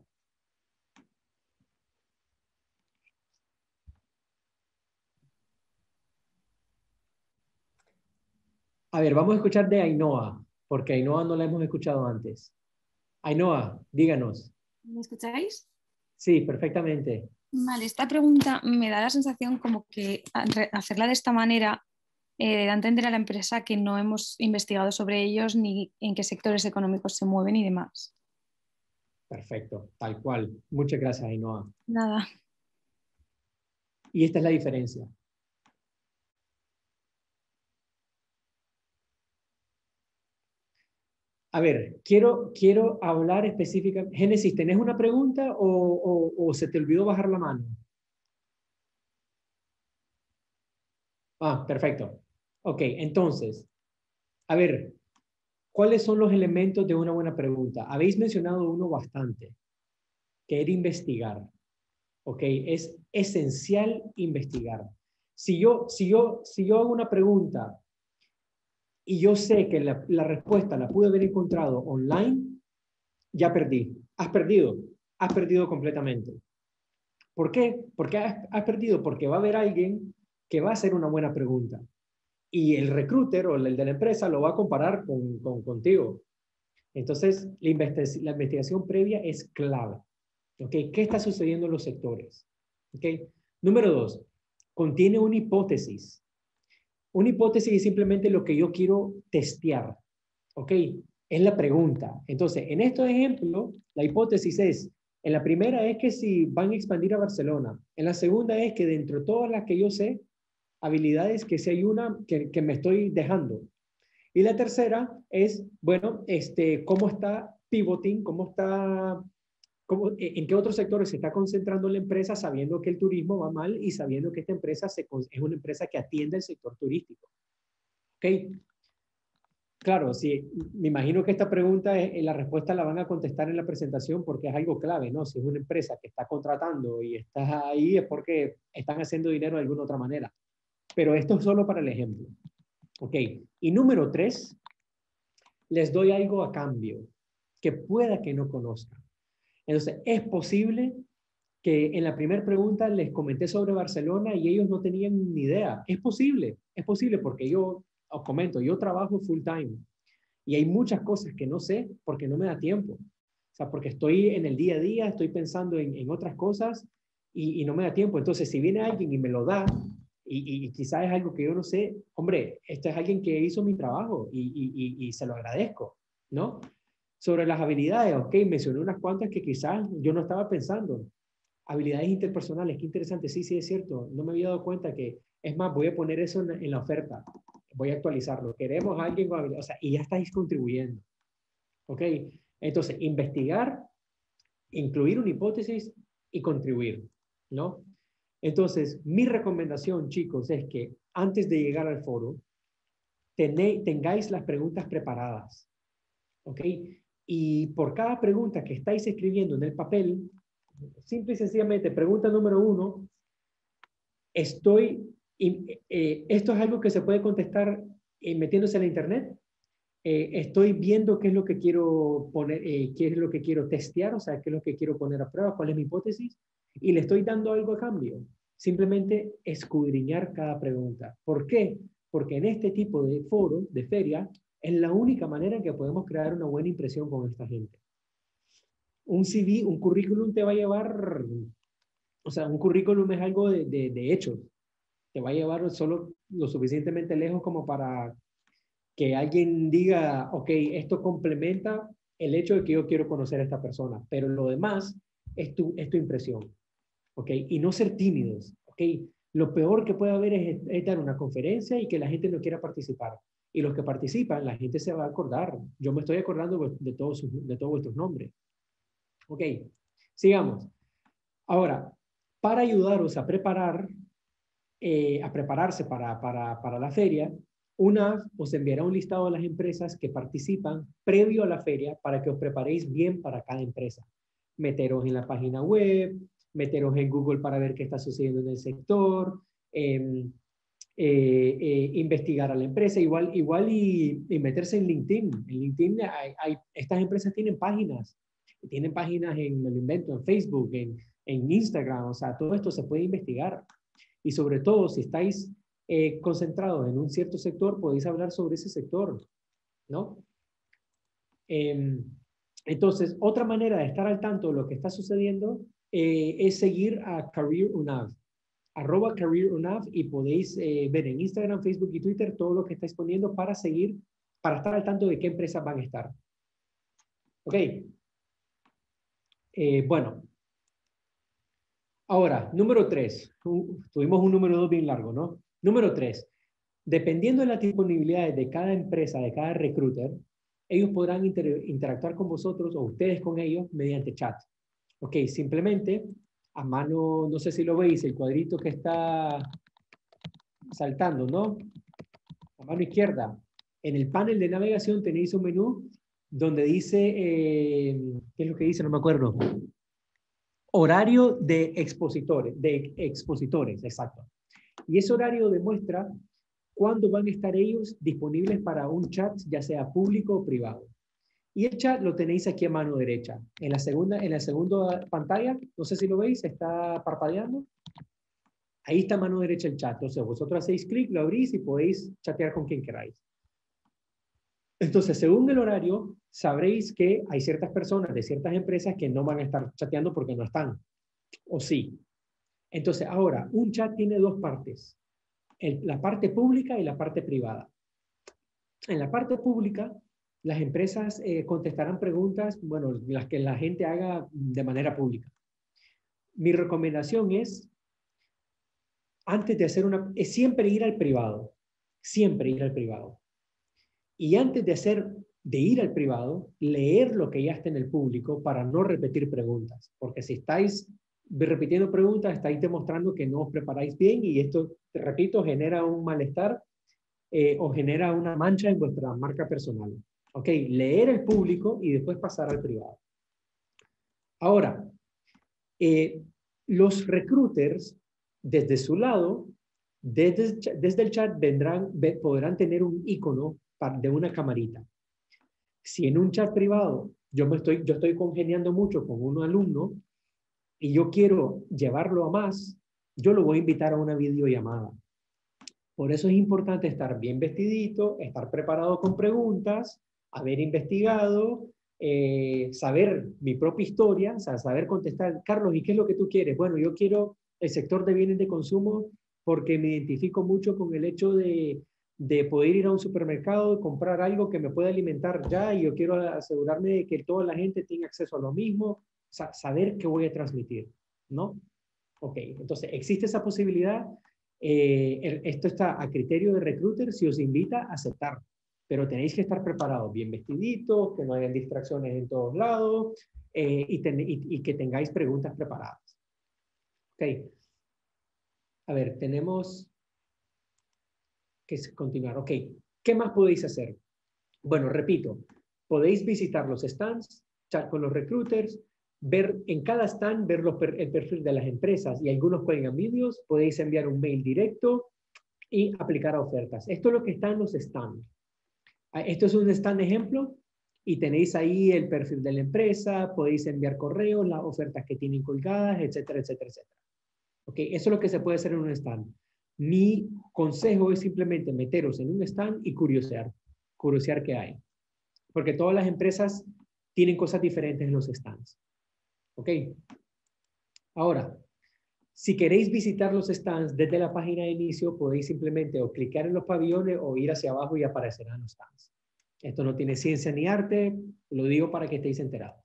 A ver, vamos a escuchar de Ainhoa, porque Ainhoa no la hemos escuchado antes. Ainhoa, díganos. ¿Me escucháis? Sí, perfectamente. Vale, esta pregunta me da la sensación como que hacerla de esta manera eh, da a entender a la empresa que no hemos investigado sobre ellos ni en qué sectores económicos se mueven y demás. Perfecto, tal cual. Muchas gracias, Ainhoa. Nada. Y esta es la diferencia. A ver, quiero, quiero hablar específicamente. Génesis, ¿tenés una pregunta o, o, o se te olvidó bajar la mano? Ah, perfecto. Ok, entonces, a ver, ¿cuáles son los elementos de una buena pregunta? Habéis mencionado uno bastante, que era investigar. Ok, es esencial investigar. Si yo, si yo, si yo hago una pregunta y yo sé que la, la respuesta la pude haber encontrado online, ya perdí. Has perdido. Has perdido completamente. ¿Por qué? Porque has, has perdido porque va a haber alguien que va a hacer una buena pregunta. Y el recruiter o el de la empresa lo va a comparar con, con contigo. Entonces, la, investi la investigación previa es clave. ¿Okay? ¿Qué está sucediendo en los sectores? ¿Okay? Número dos, contiene una hipótesis. Una hipótesis es simplemente lo que yo quiero testear. ¿Ok? Es la pregunta. Entonces, en estos ejemplos, la hipótesis es, en la primera es que si van a expandir a Barcelona. En la segunda es que dentro de todas las que yo sé, habilidades, que si hay una que, que me estoy dejando. Y la tercera es, bueno, este, cómo está pivoting, cómo está, cómo, en qué otros sectores se está concentrando la empresa sabiendo que el turismo va mal y sabiendo que esta empresa se, es una empresa que atiende el sector turístico. ¿Ok? Claro, sí, me imagino que esta pregunta, eh, la respuesta la van a contestar en la presentación porque es algo clave, ¿no? Si es una empresa que está contratando y estás ahí es porque están haciendo dinero de alguna otra manera. Pero esto es solo para el ejemplo. Ok, y número tres, les doy algo a cambio que pueda que no conozcan. Entonces, es posible que en la primera pregunta les comenté sobre Barcelona y ellos no tenían ni idea. Es posible, es posible porque yo os comento, yo trabajo full time y hay muchas cosas que no sé porque no me da tiempo. O sea, porque estoy en el día a día, estoy pensando en, en otras cosas y, y no me da tiempo. Entonces, si viene alguien y me lo da, y, y quizás es algo que yo no sé, hombre, este es alguien que hizo mi trabajo y, y, y, y se lo agradezco, ¿no? Sobre las habilidades, ok, mencioné unas cuantas que quizás yo no estaba pensando. Habilidades interpersonales, qué interesante, sí, sí, es cierto. No me había dado cuenta que, es más, voy a poner eso en, en la oferta. Voy a actualizarlo. Queremos a alguien con habilidades, o sea, y ya estáis contribuyendo. ¿Ok? Entonces, investigar, incluir una hipótesis y contribuir, ¿no? Entonces, mi recomendación, chicos, es que antes de llegar al foro, tené, tengáis las preguntas preparadas, ¿ok? Y por cada pregunta que estáis escribiendo en el papel, simple y sencillamente, pregunta número uno, estoy, eh, esto es algo que se puede contestar eh, metiéndose en la internet. Eh, estoy viendo qué es lo que quiero poner, eh, qué es lo que quiero testear, o sea, qué es lo que quiero poner a prueba, cuál es mi hipótesis, y le estoy dando algo a cambio. Simplemente escudriñar cada pregunta. ¿Por qué? Porque en este tipo de foro, de feria, es la única manera en que podemos crear una buena impresión con esta gente. Un C V, un currículum te va a llevar o sea, un currículum es algo de, de, de hechos. Te va a llevar solo lo suficientemente lejos como para que alguien diga, ok, esto complementa el hecho de que yo quiero conocer a esta persona, pero lo demás es tu, es tu impresión, ok, y no ser tímidos, ok. Lo peor que puede haber es, es dar una conferencia y que la gente no quiera participar. Y los que participan, la gente se va a acordar. Yo me estoy acordando de todos, de todos vuestros nombres. Ok, sigamos. Ahora, para ayudaros a preparar, eh, a prepararse para, para, para la feria, una os enviará un listado de las empresas que participan previo a la feria para que os preparéis bien para cada empresa. Meteros en la página web, meteros en Google para ver qué está sucediendo en el sector, eh, eh, eh, investigar a la empresa, igual, igual y, y meterse en LinkedIn. En LinkedIn hay, hay, estas empresas tienen páginas, tienen páginas en, me lo invento, en Facebook, en, en Instagram, o sea, todo esto se puede investigar. Y sobre todo, si estáis eh, concentrados en un cierto sector, podéis hablar sobre ese sector, ¿no? Eh, entonces, otra manera de estar al tanto de lo que está sucediendo eh, es seguir a Career UNAV, arroba Career UNAV, y podéis eh, ver en Instagram, Facebook y Twitter todo lo que estáis poniendo para seguir, para estar al tanto de qué empresas van a estar. Ok. Eh, bueno. Ahora, número tres. Uh, tuvimos un número dos bien largo, ¿no? Número tres. Dependiendo de las disponibilidades de cada empresa, de cada recruiter, ellos podrán inter interactuar con vosotros o ustedes con ellos mediante chat. Ok, simplemente a mano, no sé si lo veis, el cuadrito que está saltando, ¿no? A mano izquierda. En el panel de navegación tenéis un menú donde dice, eh, ¿qué es lo que dice? No me acuerdo. Horario de expositores, de expositores, exacto. Y ese horario demuestra cuándo van a estar ellos disponibles para un chat, ya sea público o privado. Y el chat lo tenéis aquí a mano derecha. En la segunda, en la segunda pantalla, no sé si lo veis, está parpadeando. Ahí está a mano derecha el chat. Entonces vosotros hacéis clic, lo abrís y podéis chatear con quien queráis. Entonces, según el horario, sabréis que hay ciertas personas de ciertas empresas que no van a estar chateando porque no están. O sí. Entonces, ahora, un chat tiene dos partes. El, la parte pública y la parte privada. En la parte pública, las empresas eh, contestarán preguntas, bueno, las que la gente haga de manera pública. Mi recomendación es, antes de hacer una, es siempre ir al privado. Siempre ir al privado. Y antes de hacer, de ir al privado, leer lo que ya está en el público para no repetir preguntas. Porque si estáis repitiendo preguntas, estáis demostrando que no os preparáis bien y esto, te repito, genera un malestar eh, o genera una mancha en vuestra marca personal. Ok, leer el público y después pasar al privado. Ahora, eh, los recruiters, desde su lado, desde, desde el chat vendrán, podrán tener un icono de una camarita. Si en un chat privado yo, me estoy, yo estoy congeniando mucho con un alumno y yo quiero llevarlo a más, yo lo voy a invitar a una videollamada. Por eso es importante estar bien vestidito, estar preparado con preguntas, haber investigado, eh, saber mi propia historia, o sea, saber contestar. Carlos, ¿y qué es lo que tú quieres? Bueno, yo quiero el sector de bienes de consumo porque me identifico mucho con el hecho de, de poder ir a un supermercado y comprar algo que me pueda alimentar ya y yo quiero asegurarme de que toda la gente tenga acceso a lo mismo, o sea, saber qué voy a transmitir, ¿no? Ok, entonces existe esa posibilidad. Eh, esto está a criterio de recruiter si os invita a aceptar, pero tenéis que estar preparados, bien vestiditos, que no hayan distracciones en todos lados eh, y, ten, y, y que tengáis preguntas preparadas. Ok. A ver, tenemos que continuar. Ok, ¿qué más podéis hacer? Bueno, repito, podéis visitar los stands, chat con los recruiters, ver en cada stand, ver los, el perfil de las empresas y algunos cuelgan vídeos, podéis enviar un mail directo y aplicar a ofertas. Esto es lo que está en los stands. Esto es un stand ejemplo y tenéis ahí el perfil de la empresa, podéis enviar correos, las ofertas que tienen colgadas, etcétera, etcétera, etcétera. Ok, eso es lo que se puede hacer en un stand. Mi consejo es simplemente meteros en un stand y curiosear, curiosear qué hay. Porque todas las empresas tienen cosas diferentes en los stands. Ok. Ahora, Si queréis visitar los stands desde la página de inicio, podéis simplemente o clicar en los pabellones o ir hacia abajo y aparecerán los stands. Esto no tiene ciencia ni arte, lo digo para que estéis enterados.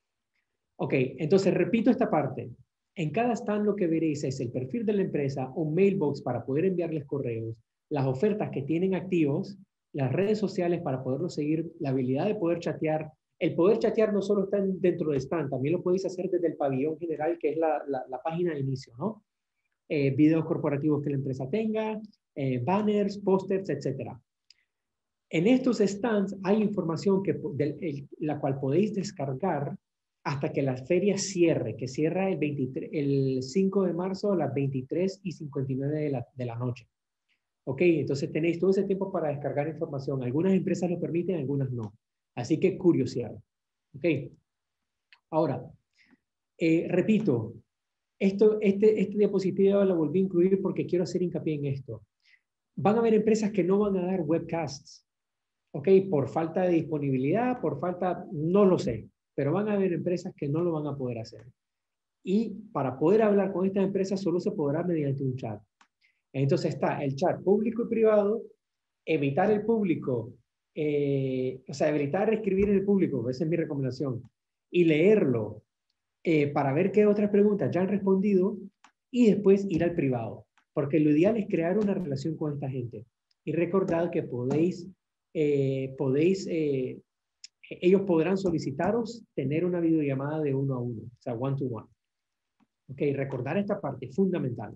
Ok, entonces repito esta parte. En cada stand lo que veréis es el perfil de la empresa, un mailbox para poder enviarles correos, las ofertas que tienen activos, las redes sociales para poderlos seguir, la habilidad de poder chatear. El poder chatear no solo está dentro de stand, también lo podéis hacer desde el pabellón general, que es la, la, la página de inicio, ¿no? Eh, videos corporativos que la empresa tenga, eh, banners, pósters, etcétera. En estos stands hay información que, de, el, la cual podéis descargar hasta que la feria cierre, que cierra el, veintitrés, el cinco de marzo a las veintitrés y cincuenta y nueve de la, de la noche. Ok, entonces tenéis todo ese tiempo para descargar información. Algunas empresas lo permiten, algunas no. Así que curiosidad. Ok. Ahora, eh, repito, esto, este, este diapositiva lo volví a incluir porque quiero hacer hincapié en esto. Van a haber empresas que no van a dar webcasts. Ok, por falta de disponibilidad, por falta, no lo sé, pero van a haber empresas que no lo van a poder hacer. Y para poder hablar con estas empresas solo se podrá mediante un chat. Entonces está el chat público y privado, evitar el público, eh, o sea, evitar escribir en el público, esa es mi recomendación, y leerlo eh, para ver qué otras preguntas ya han respondido y después ir al privado, porque lo ideal es crear una relación con esta gente. Y recordad que podéis, eh, podéis eh, ellos podrán solicitaros tener una videollamada de uno a uno, o sea, one to one. Ok, recordar esta parte, fundamental.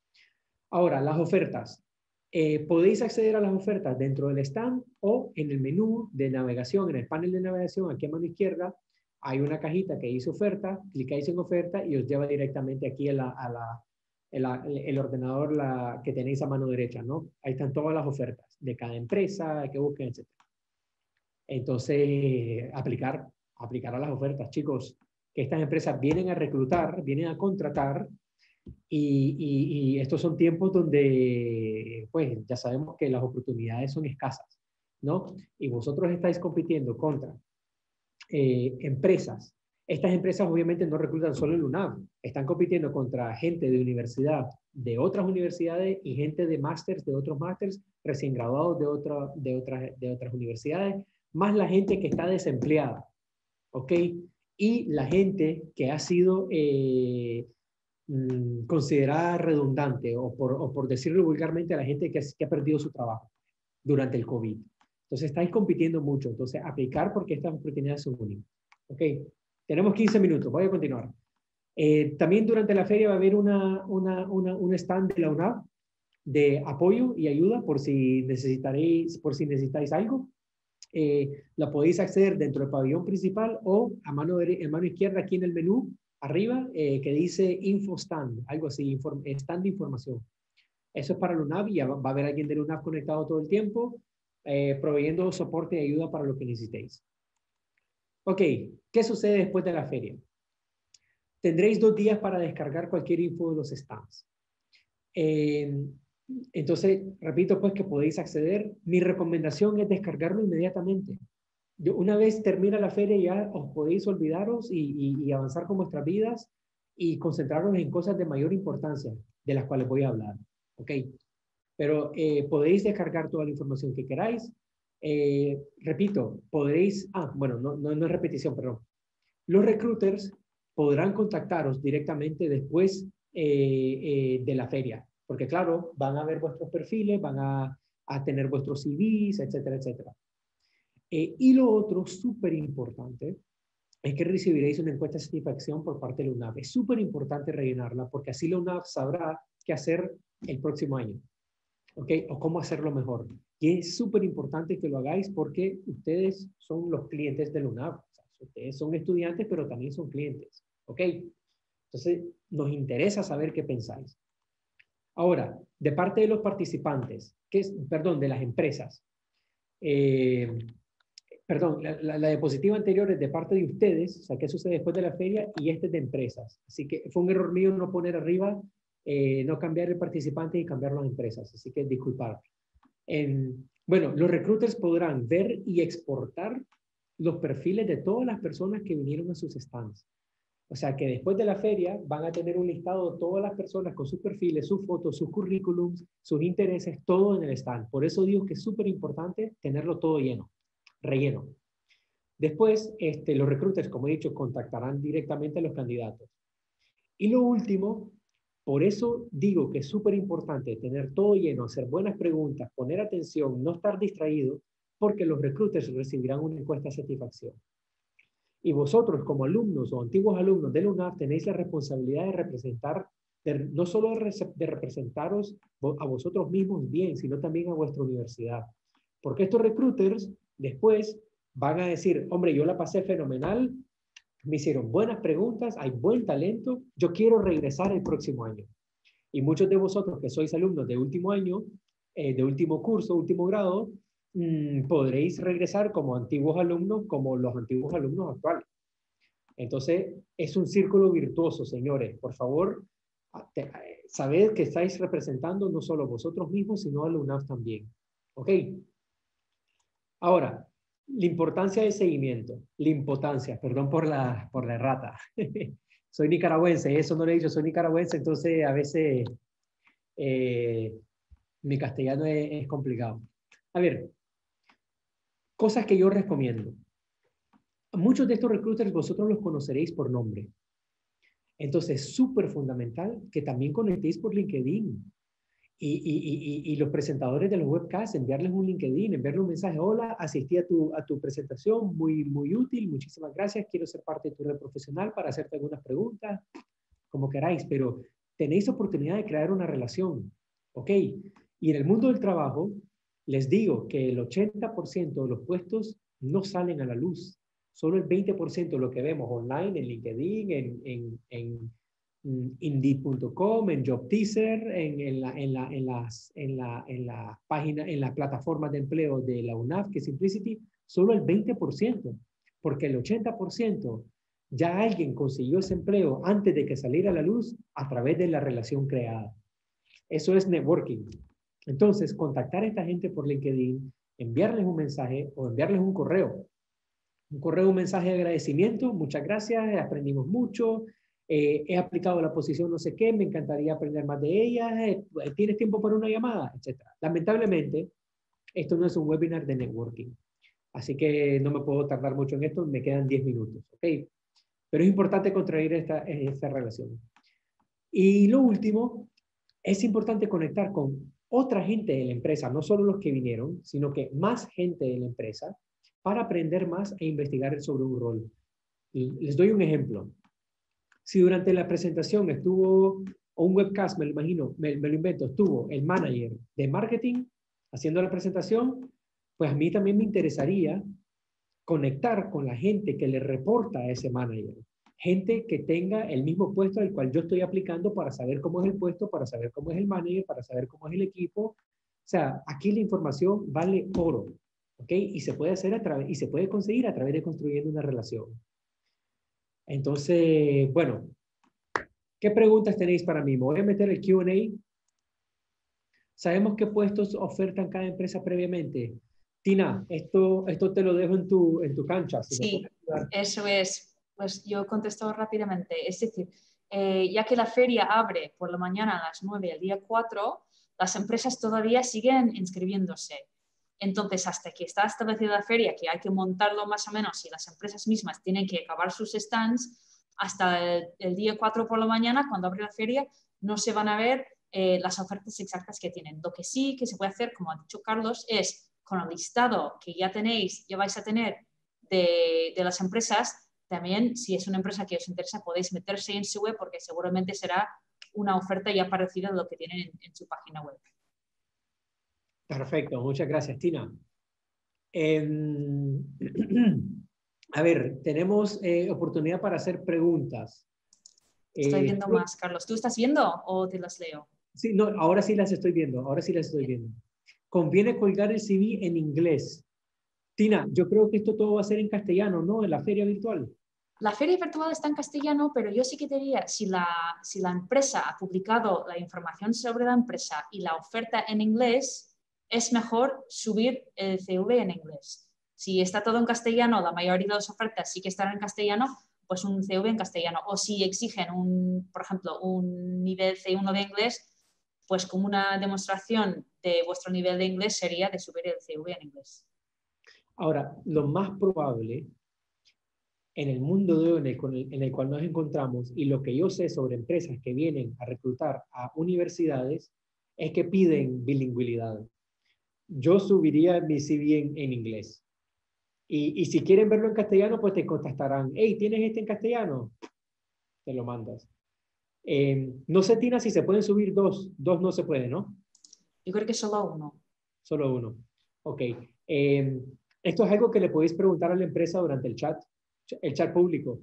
Ahora, las ofertas. Eh, podéis acceder a las ofertas dentro del stand o en el menú de navegación, en el panel de navegación, aquí a mano izquierda, hay una cajita que dice oferta, clicáis en oferta y os lleva directamente aquí a la, a la, el, el ordenador la, que tenéis a mano derecha, ¿no? Ahí están todas las ofertas de cada empresa, que busquen, etcétera. Entonces, aplicar, aplicar a las ofertas, chicos, que estas empresas vienen a reclutar, vienen a contratar. Y, y, y estos son tiempos donde, pues, ya sabemos que las oportunidades son escasas, ¿no? Y vosotros estáis compitiendo contra eh, empresas. Estas empresas obviamente no reclutan solo en UNAV, están compitiendo contra gente de universidad, de otras universidades y gente de másters, de otros másters, recién graduados de, otra, de, otras, de otras universidades, más la gente que está desempleada, ¿ok? Y la gente que ha sido... Eh, considerada redundante o por, o por decirlo vulgarmente a la gente que, que ha perdido su trabajo durante el COVID. Entonces estáis compitiendo mucho, entonces aplicar porque estas oportunidades son únicas. Ok, tenemos quince minutos, voy a continuar. Eh, también durante la feria va a haber una, una, una, un stand de la UNAV de apoyo y ayuda por si necesitaréis, por si necesitáis algo. Eh, la podéis acceder dentro del pabellón principal o a mano, en mano izquierda aquí en el menú arriba, eh, que dice Info Stand, algo así, inform, stand de información. Eso es para la UNAV y ya va, va a haber alguien de la UNAV conectado todo el tiempo, eh, proveyendo soporte y ayuda para lo que necesitéis. Ok, ¿qué sucede después de la feria? Tendréis dos días para descargar cualquier info de los stands. Eh, entonces, repito pues que podéis acceder. Mi recomendación es descargarlo inmediatamente. Una vez termina la feria ya os podéis olvidaros y, y, y avanzar con vuestras vidas y concentraros en cosas de mayor importancia de las cuales voy a hablar, ¿ok? Pero eh, podéis descargar toda la información que queráis. Eh, repito, podréis, ah, bueno, no, no, no es repetición, perdón. Los recruiters podrán contactaros directamente después eh, eh, de la feria, porque claro, van a ver vuestros perfiles, van a, a tener vuestros C Vs, etcétera, etcétera. Eh, y lo otro súper importante es que recibiréis una encuesta de satisfacción por parte de la UNAV. Es súper importante rellenarla porque así la UNAV sabrá qué hacer el próximo año, ¿ok? O cómo hacerlo mejor. Y es súper importante que lo hagáis porque ustedes son los clientes de la UNAV. O sea, ustedes son estudiantes, pero también son clientes, ¿ok? Entonces, nos interesa saber qué pensáis. Ahora, de parte de los participantes, que es, perdón, de las empresas, eh, Perdón, la, la, la diapositiva anterior es de parte de ustedes, o sea, qué sucede después de la feria, y este es de empresas. Así que fue un error mío no poner arriba, eh, no cambiar el participante y cambiar las empresas. Así que disculpad. Eh, bueno, los recruiters podrán ver y exportar los perfiles de todas las personas que vinieron a sus stands. O sea que después de la feria van a tener un listado de todas las personas con sus perfiles, sus fotos, sus currículums, sus intereses, todo en el stand. Por eso digo que es súper importante tenerlo todo lleno, relleno. Después, este, los recruiters, como he dicho, contactarán directamente a los candidatos. Y lo último, por eso digo que es súper importante tener todo lleno, hacer buenas preguntas, poner atención, no estar distraído, porque los recruiters recibirán una encuesta de satisfacción. Y vosotros, como alumnos o antiguos alumnos de la UNAV, tenéis la responsabilidad de representar, de, no solo de, de representaros a vosotros mismos bien, sino también a vuestra universidad. Porque estos recruiters después van a decir, hombre, yo la pasé fenomenal, me hicieron buenas preguntas, hay buen talento, yo quiero regresar el próximo año. Y muchos de vosotros que sois alumnos de último año, eh, de último curso, último grado, mmm, podréis regresar como antiguos alumnos, como los antiguos alumnos actuales. Entonces, es un círculo virtuoso, señores. Por favor, te, sabed que estáis representando no solo vosotros mismos, sino a la UNAV también. ¿Ok? Ahora, la importancia del seguimiento, la importancia, perdón por la, por la errata. Soy nicaragüense, eso no lo he dicho, soy nicaragüense, entonces a veces eh, mi castellano es, es complicado. A ver, cosas que yo recomiendo. Muchos de estos recruiters vosotros los conoceréis por nombre. Entonces es súper fundamental que también conectéis por LinkedIn. Y, y, y, y los presentadores de los webcasts, enviarles un LinkedIn, enviarles un mensaje, hola, asistí a tu, a tu presentación, muy, muy útil, muchísimas gracias, quiero ser parte de tu red profesional para hacerte algunas preguntas, como queráis, pero tenéis oportunidad de crear una relación, ¿ok? Y en el mundo del trabajo, les digo que el ochenta por ciento de los puestos no salen a la luz, solo el veinte por ciento de lo que vemos online, en LinkedIn, en, en, en Indeed punto com, en JobTeaser, en, en, la, en, la, en, las, en, la, en la página, en la plataforma de empleo de la UNAV, que es Simplicity, solo el veinte por ciento, porque el ochenta por ciento ya alguien consiguió ese empleo antes de que saliera a la luz a través de la relación creada. Eso es networking. Entonces, contactar a esta gente por LinkedIn, enviarles un mensaje o enviarles un correo. Un correo, un mensaje de agradecimiento, muchas gracias, aprendimos mucho, eh, he aplicado la posición no sé qué, me encantaría aprender más de ella, eh, ¿tienes tiempo para una llamada? Etcétera. Lamentablemente, esto no es un webinar de networking, así que no me puedo tardar mucho en esto, me quedan diez minutos, ¿ok? Pero es importante construir esta, esta relación. Y lo último, es importante conectar con otra gente de la empresa, no solo los que vinieron, sino que más gente de la empresa, para aprender más e investigar sobre un rol. Y les doy un ejemplo. Si durante la presentación estuvo, o un webcast, me lo imagino, me, me lo invento, estuvo el manager de marketing haciendo la presentación, pues a mí también me interesaría conectar con la gente que le reporta a ese manager. Gente que tenga el mismo puesto al cual yo estoy aplicando para saber cómo es el puesto, para saber cómo es el manager, para saber cómo es el equipo. O sea, aquí la información vale oro. ¿Ok? Y se puede hacer a través, y se puede conseguir a través de construyendo una relación. Entonces, bueno, ¿qué preguntas tenéis para mí? Me voy a meter el Q and A. ¿Sabemos qué puestos ofertan cada empresa previamente? Tina, esto, esto te lo dejo en tu, en tu cancha. Si sí, eso es. Pues yo contesto rápidamente. Es decir, eh, ya que la feria abre por la mañana a las nueve el día cuatro, las empresas todavía siguen inscribiéndose. Entonces, hasta que está establecida la feria, que hay que montarlo más o menos y las empresas mismas tienen que acabar sus stands, hasta el, el día cuatro por la mañana, cuando abre la feria, no se van a ver eh, las ofertas exactas que tienen. Lo que sí que se puede hacer, como ha dicho Carlos, es con el listado que ya tenéis, ya vais a tener de, de las empresas, también si es una empresa que os interesa podéis meterse en su web porque seguramente será una oferta ya parecida a lo que tienen en, en su página web. Perfecto, muchas gracias, Tina. Eh, a ver, tenemos eh, oportunidad para hacer preguntas. Estoy eh, viendo más, Carlos. ¿Tú estás viendo o te las leo? Sí, no, ahora sí las estoy viendo, ahora sí las estoy viendo. Conviene colgar el C V en inglés. Tina, yo creo que esto todo va a ser en castellano, ¿no? En la feria virtual. La feria virtual está en castellano, pero yo sí que te diría, si la, si la empresa ha publicado la información sobre la empresa y la oferta en inglés, es mejor subir el C V en inglés. Si está todo en castellano, la mayoría de las ofertas sí que están en castellano, pues un C V en castellano. O si exigen, un, por ejemplo, un nivel C uno de inglés, pues como una demostración de vuestro nivel de inglés sería de subir el C V en inglés. Ahora, lo más probable en el mundo de hoy en el, en el cual nos encontramos, y lo que yo sé sobre empresas que vienen a reclutar a universidades, es que piden bilingüidad. Yo subiría mi C V en, en inglés. Y, y si quieren verlo en castellano, pues te contestarán, hey, ¿tienes este en castellano? Te lo mandas. Eh, no sé, Tina, si se pueden subir dos. Dos no se puede, ¿no? Yo creo que solo uno. Solo uno. Ok. Eh, esto es algo que le podéis preguntar a la empresa durante el chat, el chat público.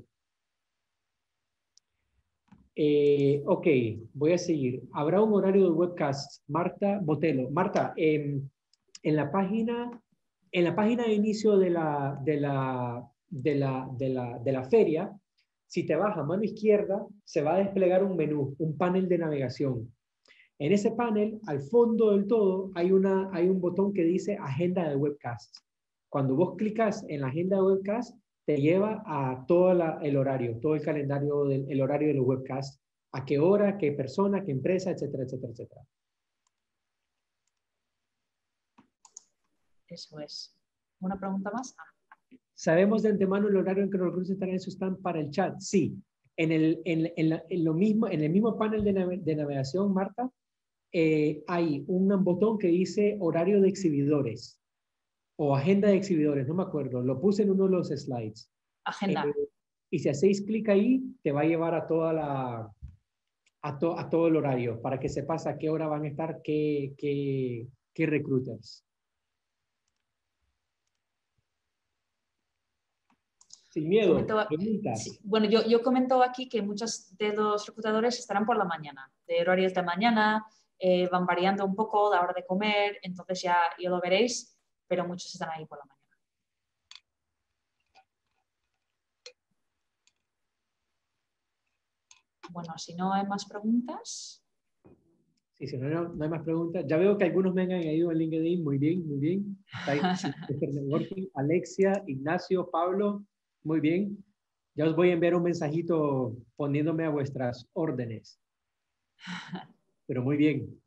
Eh, ok, voy a seguir. Habrá un horario de webcast. Marta Botelo. Marta, eh, en la página, en la página de inicio de la, de la, de la, de la, de la feria, si te vas a mano izquierda, se va a desplegar un menú, un panel de navegación. En ese panel, al fondo del todo, hay, una, hay un botón que dice Agenda de Webcast. Cuando vos clicas en la Agenda de Webcast, te lleva a todo la, el horario, todo el calendario, del, el horario de los webcasts, a qué hora, qué persona, qué empresa, etcétera, etcétera, etcétera. Eso es. ¿Una pregunta más? Ah. ¿Sabemos de antemano el horario en que los recursos estarán en su stand para el chat? Sí. En el, en, en la, en lo mismo, en el mismo panel de, nave, de navegación, Marta, eh, hay un botón que dice horario de exhibidores o agenda de exhibidores, no me acuerdo. Lo puse en uno de los slides. Agenda. Eh, y si hacéis clic ahí, te va a llevar a toda la... A, to, a todo el horario, para que sepas a qué hora van a estar qué, qué, qué recruiters. Sin miedo, Comento, sí, bueno, yo, yo comento aquí que muchos de los reclutadores estarán por la mañana, de horarios de mañana, eh, van variando un poco la hora de comer, entonces ya, ya lo veréis, pero muchos están ahí por la mañana. Bueno, si no hay más preguntas... Sí, si no, no, no hay más preguntas. Ya veo que algunos me han añadido en LinkedIn. Muy bien, muy bien. Alexia, Ignacio, Pablo. Muy bien. Ya os voy a enviar un mensajito poniéndome a vuestras órdenes. Pero muy bien.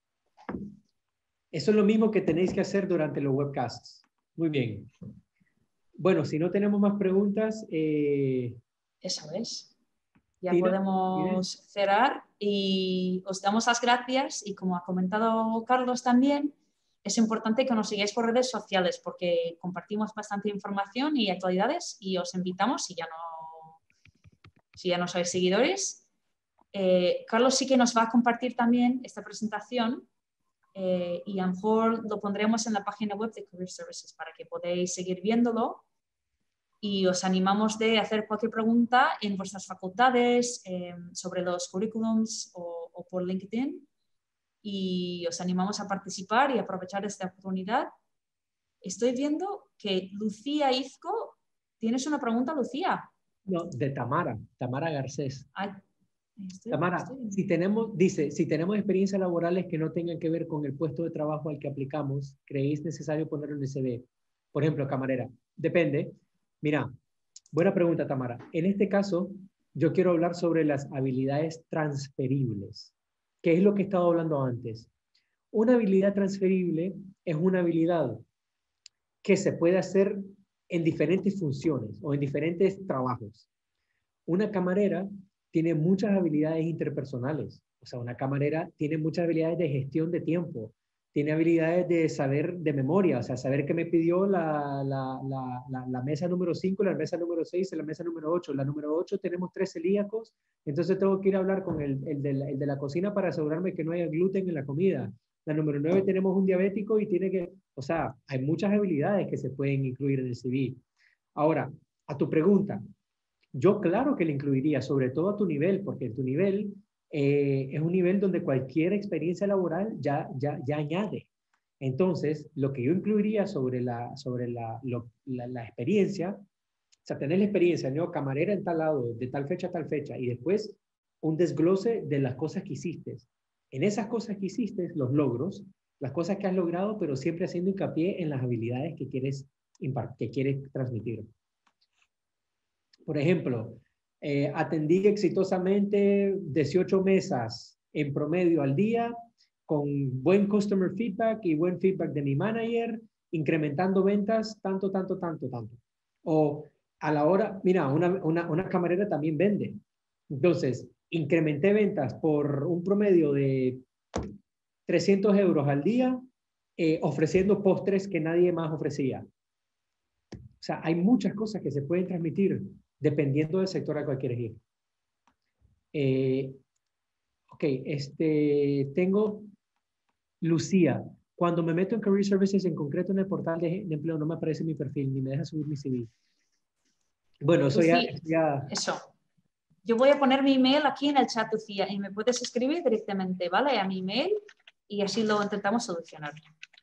Eso es lo mismo que tenéis que hacer durante los webcasts. Muy bien. Bueno, si no tenemos más preguntas... Eh... Eso es. Ya Tina, podemos ¿tienes? cerrar y os damos las gracias y como ha comentado Carlos también, es importante que nos sigáis por redes sociales porque compartimos bastante información y actualidades y os invitamos, si ya no, si ya no sois seguidores. Eh, Carlos sí que nos va a compartir también esta presentación eh, y a lo mejor lo pondremos en la página web de Career Services para que podáis seguir viéndolo. Y os animamos de hacer cualquier pregunta en vuestras facultades, eh, sobre los currículums o, o por LinkedIn. Y os animamos a participar y aprovechar esta oportunidad. Estoy viendo que Lucía Izco, ¿tienes una pregunta, Lucía? No, de Tamara, Tamara Garcés. Ay, estoy, Tamara, estoy si tenemos, dice, si tenemos experiencias laborales que no tengan que ver con el puesto de trabajo al que aplicamos, ¿creéis necesario ponerlo en el C V? Por ejemplo, camarera. Depende. Mira, buena pregunta, Tamara. En este caso, yo quiero hablar sobre las habilidades transferibles, que es lo que he estado hablando antes. Una habilidad transferible es una habilidad que se puede hacer en diferentes funciones o en diferentes trabajos. Una camarera tiene muchas habilidades interpersonales. O sea, una camarera tiene muchas habilidades de gestión de tiempo, tiene habilidades de saber de memoria, o sea, saber qué me pidió la, la, la, la, la mesa número cinco, la mesa número seis, la mesa número ocho. La número ocho tenemos tres celíacos, entonces tengo que ir a hablar con el, el, de la, el de la cocina para asegurarme que no haya gluten en la comida. La número nueve tenemos un diabético y tiene que, o sea, hay muchas habilidades que se pueden incluir en el C V. Ahora, a tu pregunta, yo claro que le incluiría, sobre todo a tu nivel, porque tu nivel eh, es un nivel donde cualquier experiencia laboral ya, ya, ya añade. Entonces, lo que yo incluiría sobre la, sobre la, lo, la, la experiencia, o sea, tener la experiencia, ¿no? Camarera en tal lado, de tal fecha a tal fecha, y después un desglose de las cosas que hiciste. En esas cosas que hiciste, los logros, las cosas que has logrado, pero siempre haciendo hincapié en las habilidades que quieres, que quieres transmitir. Por ejemplo, Eh, atendí exitosamente dieciocho mesas en promedio al día, con buen customer feedback y buen feedback de mi manager, incrementando ventas tanto, tanto, tanto, tanto. O a la hora, mira, una, una, una camarera también vende. Entonces, incrementé ventas por un promedio de trescientos euros al día, eh, ofreciendo postres que nadie más ofrecía. O sea, hay muchas cosas que se pueden transmitir dependiendo del sector al cual quieres ir. Eh, ok, este, tengo Lucía. Cuando me meto en Career Services, en concreto en el portal de, de empleo, no me aparece mi perfil, ni me deja subir mi C V. Bueno, eso ya, ya... Eso. Yo voy a poner mi email aquí en el chat, Lucía, y me puedes escribir directamente, ¿vale? A mi email, y así lo intentamos solucionar.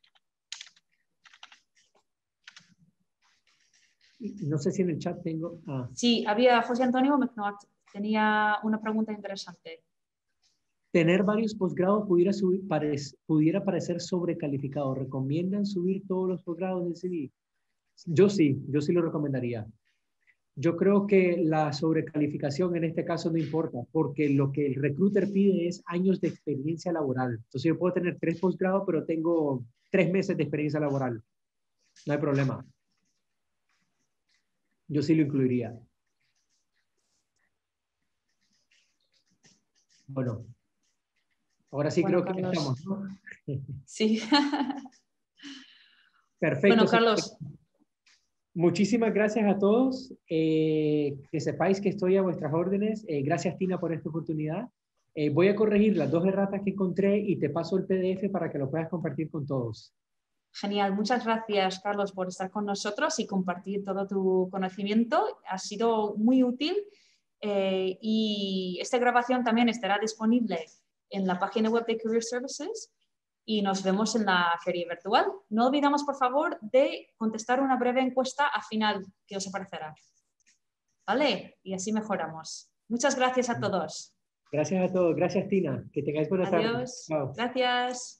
No sé si en el chat tengo... Ah. Sí, había José Antonio McNaught, tenía una pregunta interesante. Tener varios posgrados pudiera, subir, parec, pudiera parecer sobrecalificado. ¿Recomiendan subir todos los posgrados del C V? Yo sí, yo sí lo recomendaría. Yo creo que la sobrecalificación en este caso no importa, porque lo que el recruiter pide es años de experiencia laboral. Entonces yo puedo tener tres posgrados, pero tengo tres meses de experiencia laboral. No hay problema. Yo sí lo incluiría. Bueno, ahora sí bueno, creo Carlos. que estamos, ¿no? Sí. Perfecto. Bueno, Carlos. Muchísimas gracias a todos. Eh, que sepáis que estoy a vuestras órdenes. Eh, gracias, Tina, por esta oportunidad. Eh, voy a corregir las dos erratas que encontré y te paso el P D F para que lo puedas compartir con todos. Genial. Muchas gracias, Carlos, por estar con nosotros y compartir todo tu conocimiento. Ha sido muy útil. Eh, y esta grabación también estará disponible en la página web de Career Services y nos vemos en la feria virtual. No olvidemos, por favor, de contestar una breve encuesta al final que os aparecerá. ¿Vale? Y así mejoramos. Muchas gracias a todos. Gracias a todos. Gracias, Tina. Que tengáis buena tarde. Adiós. Gracias.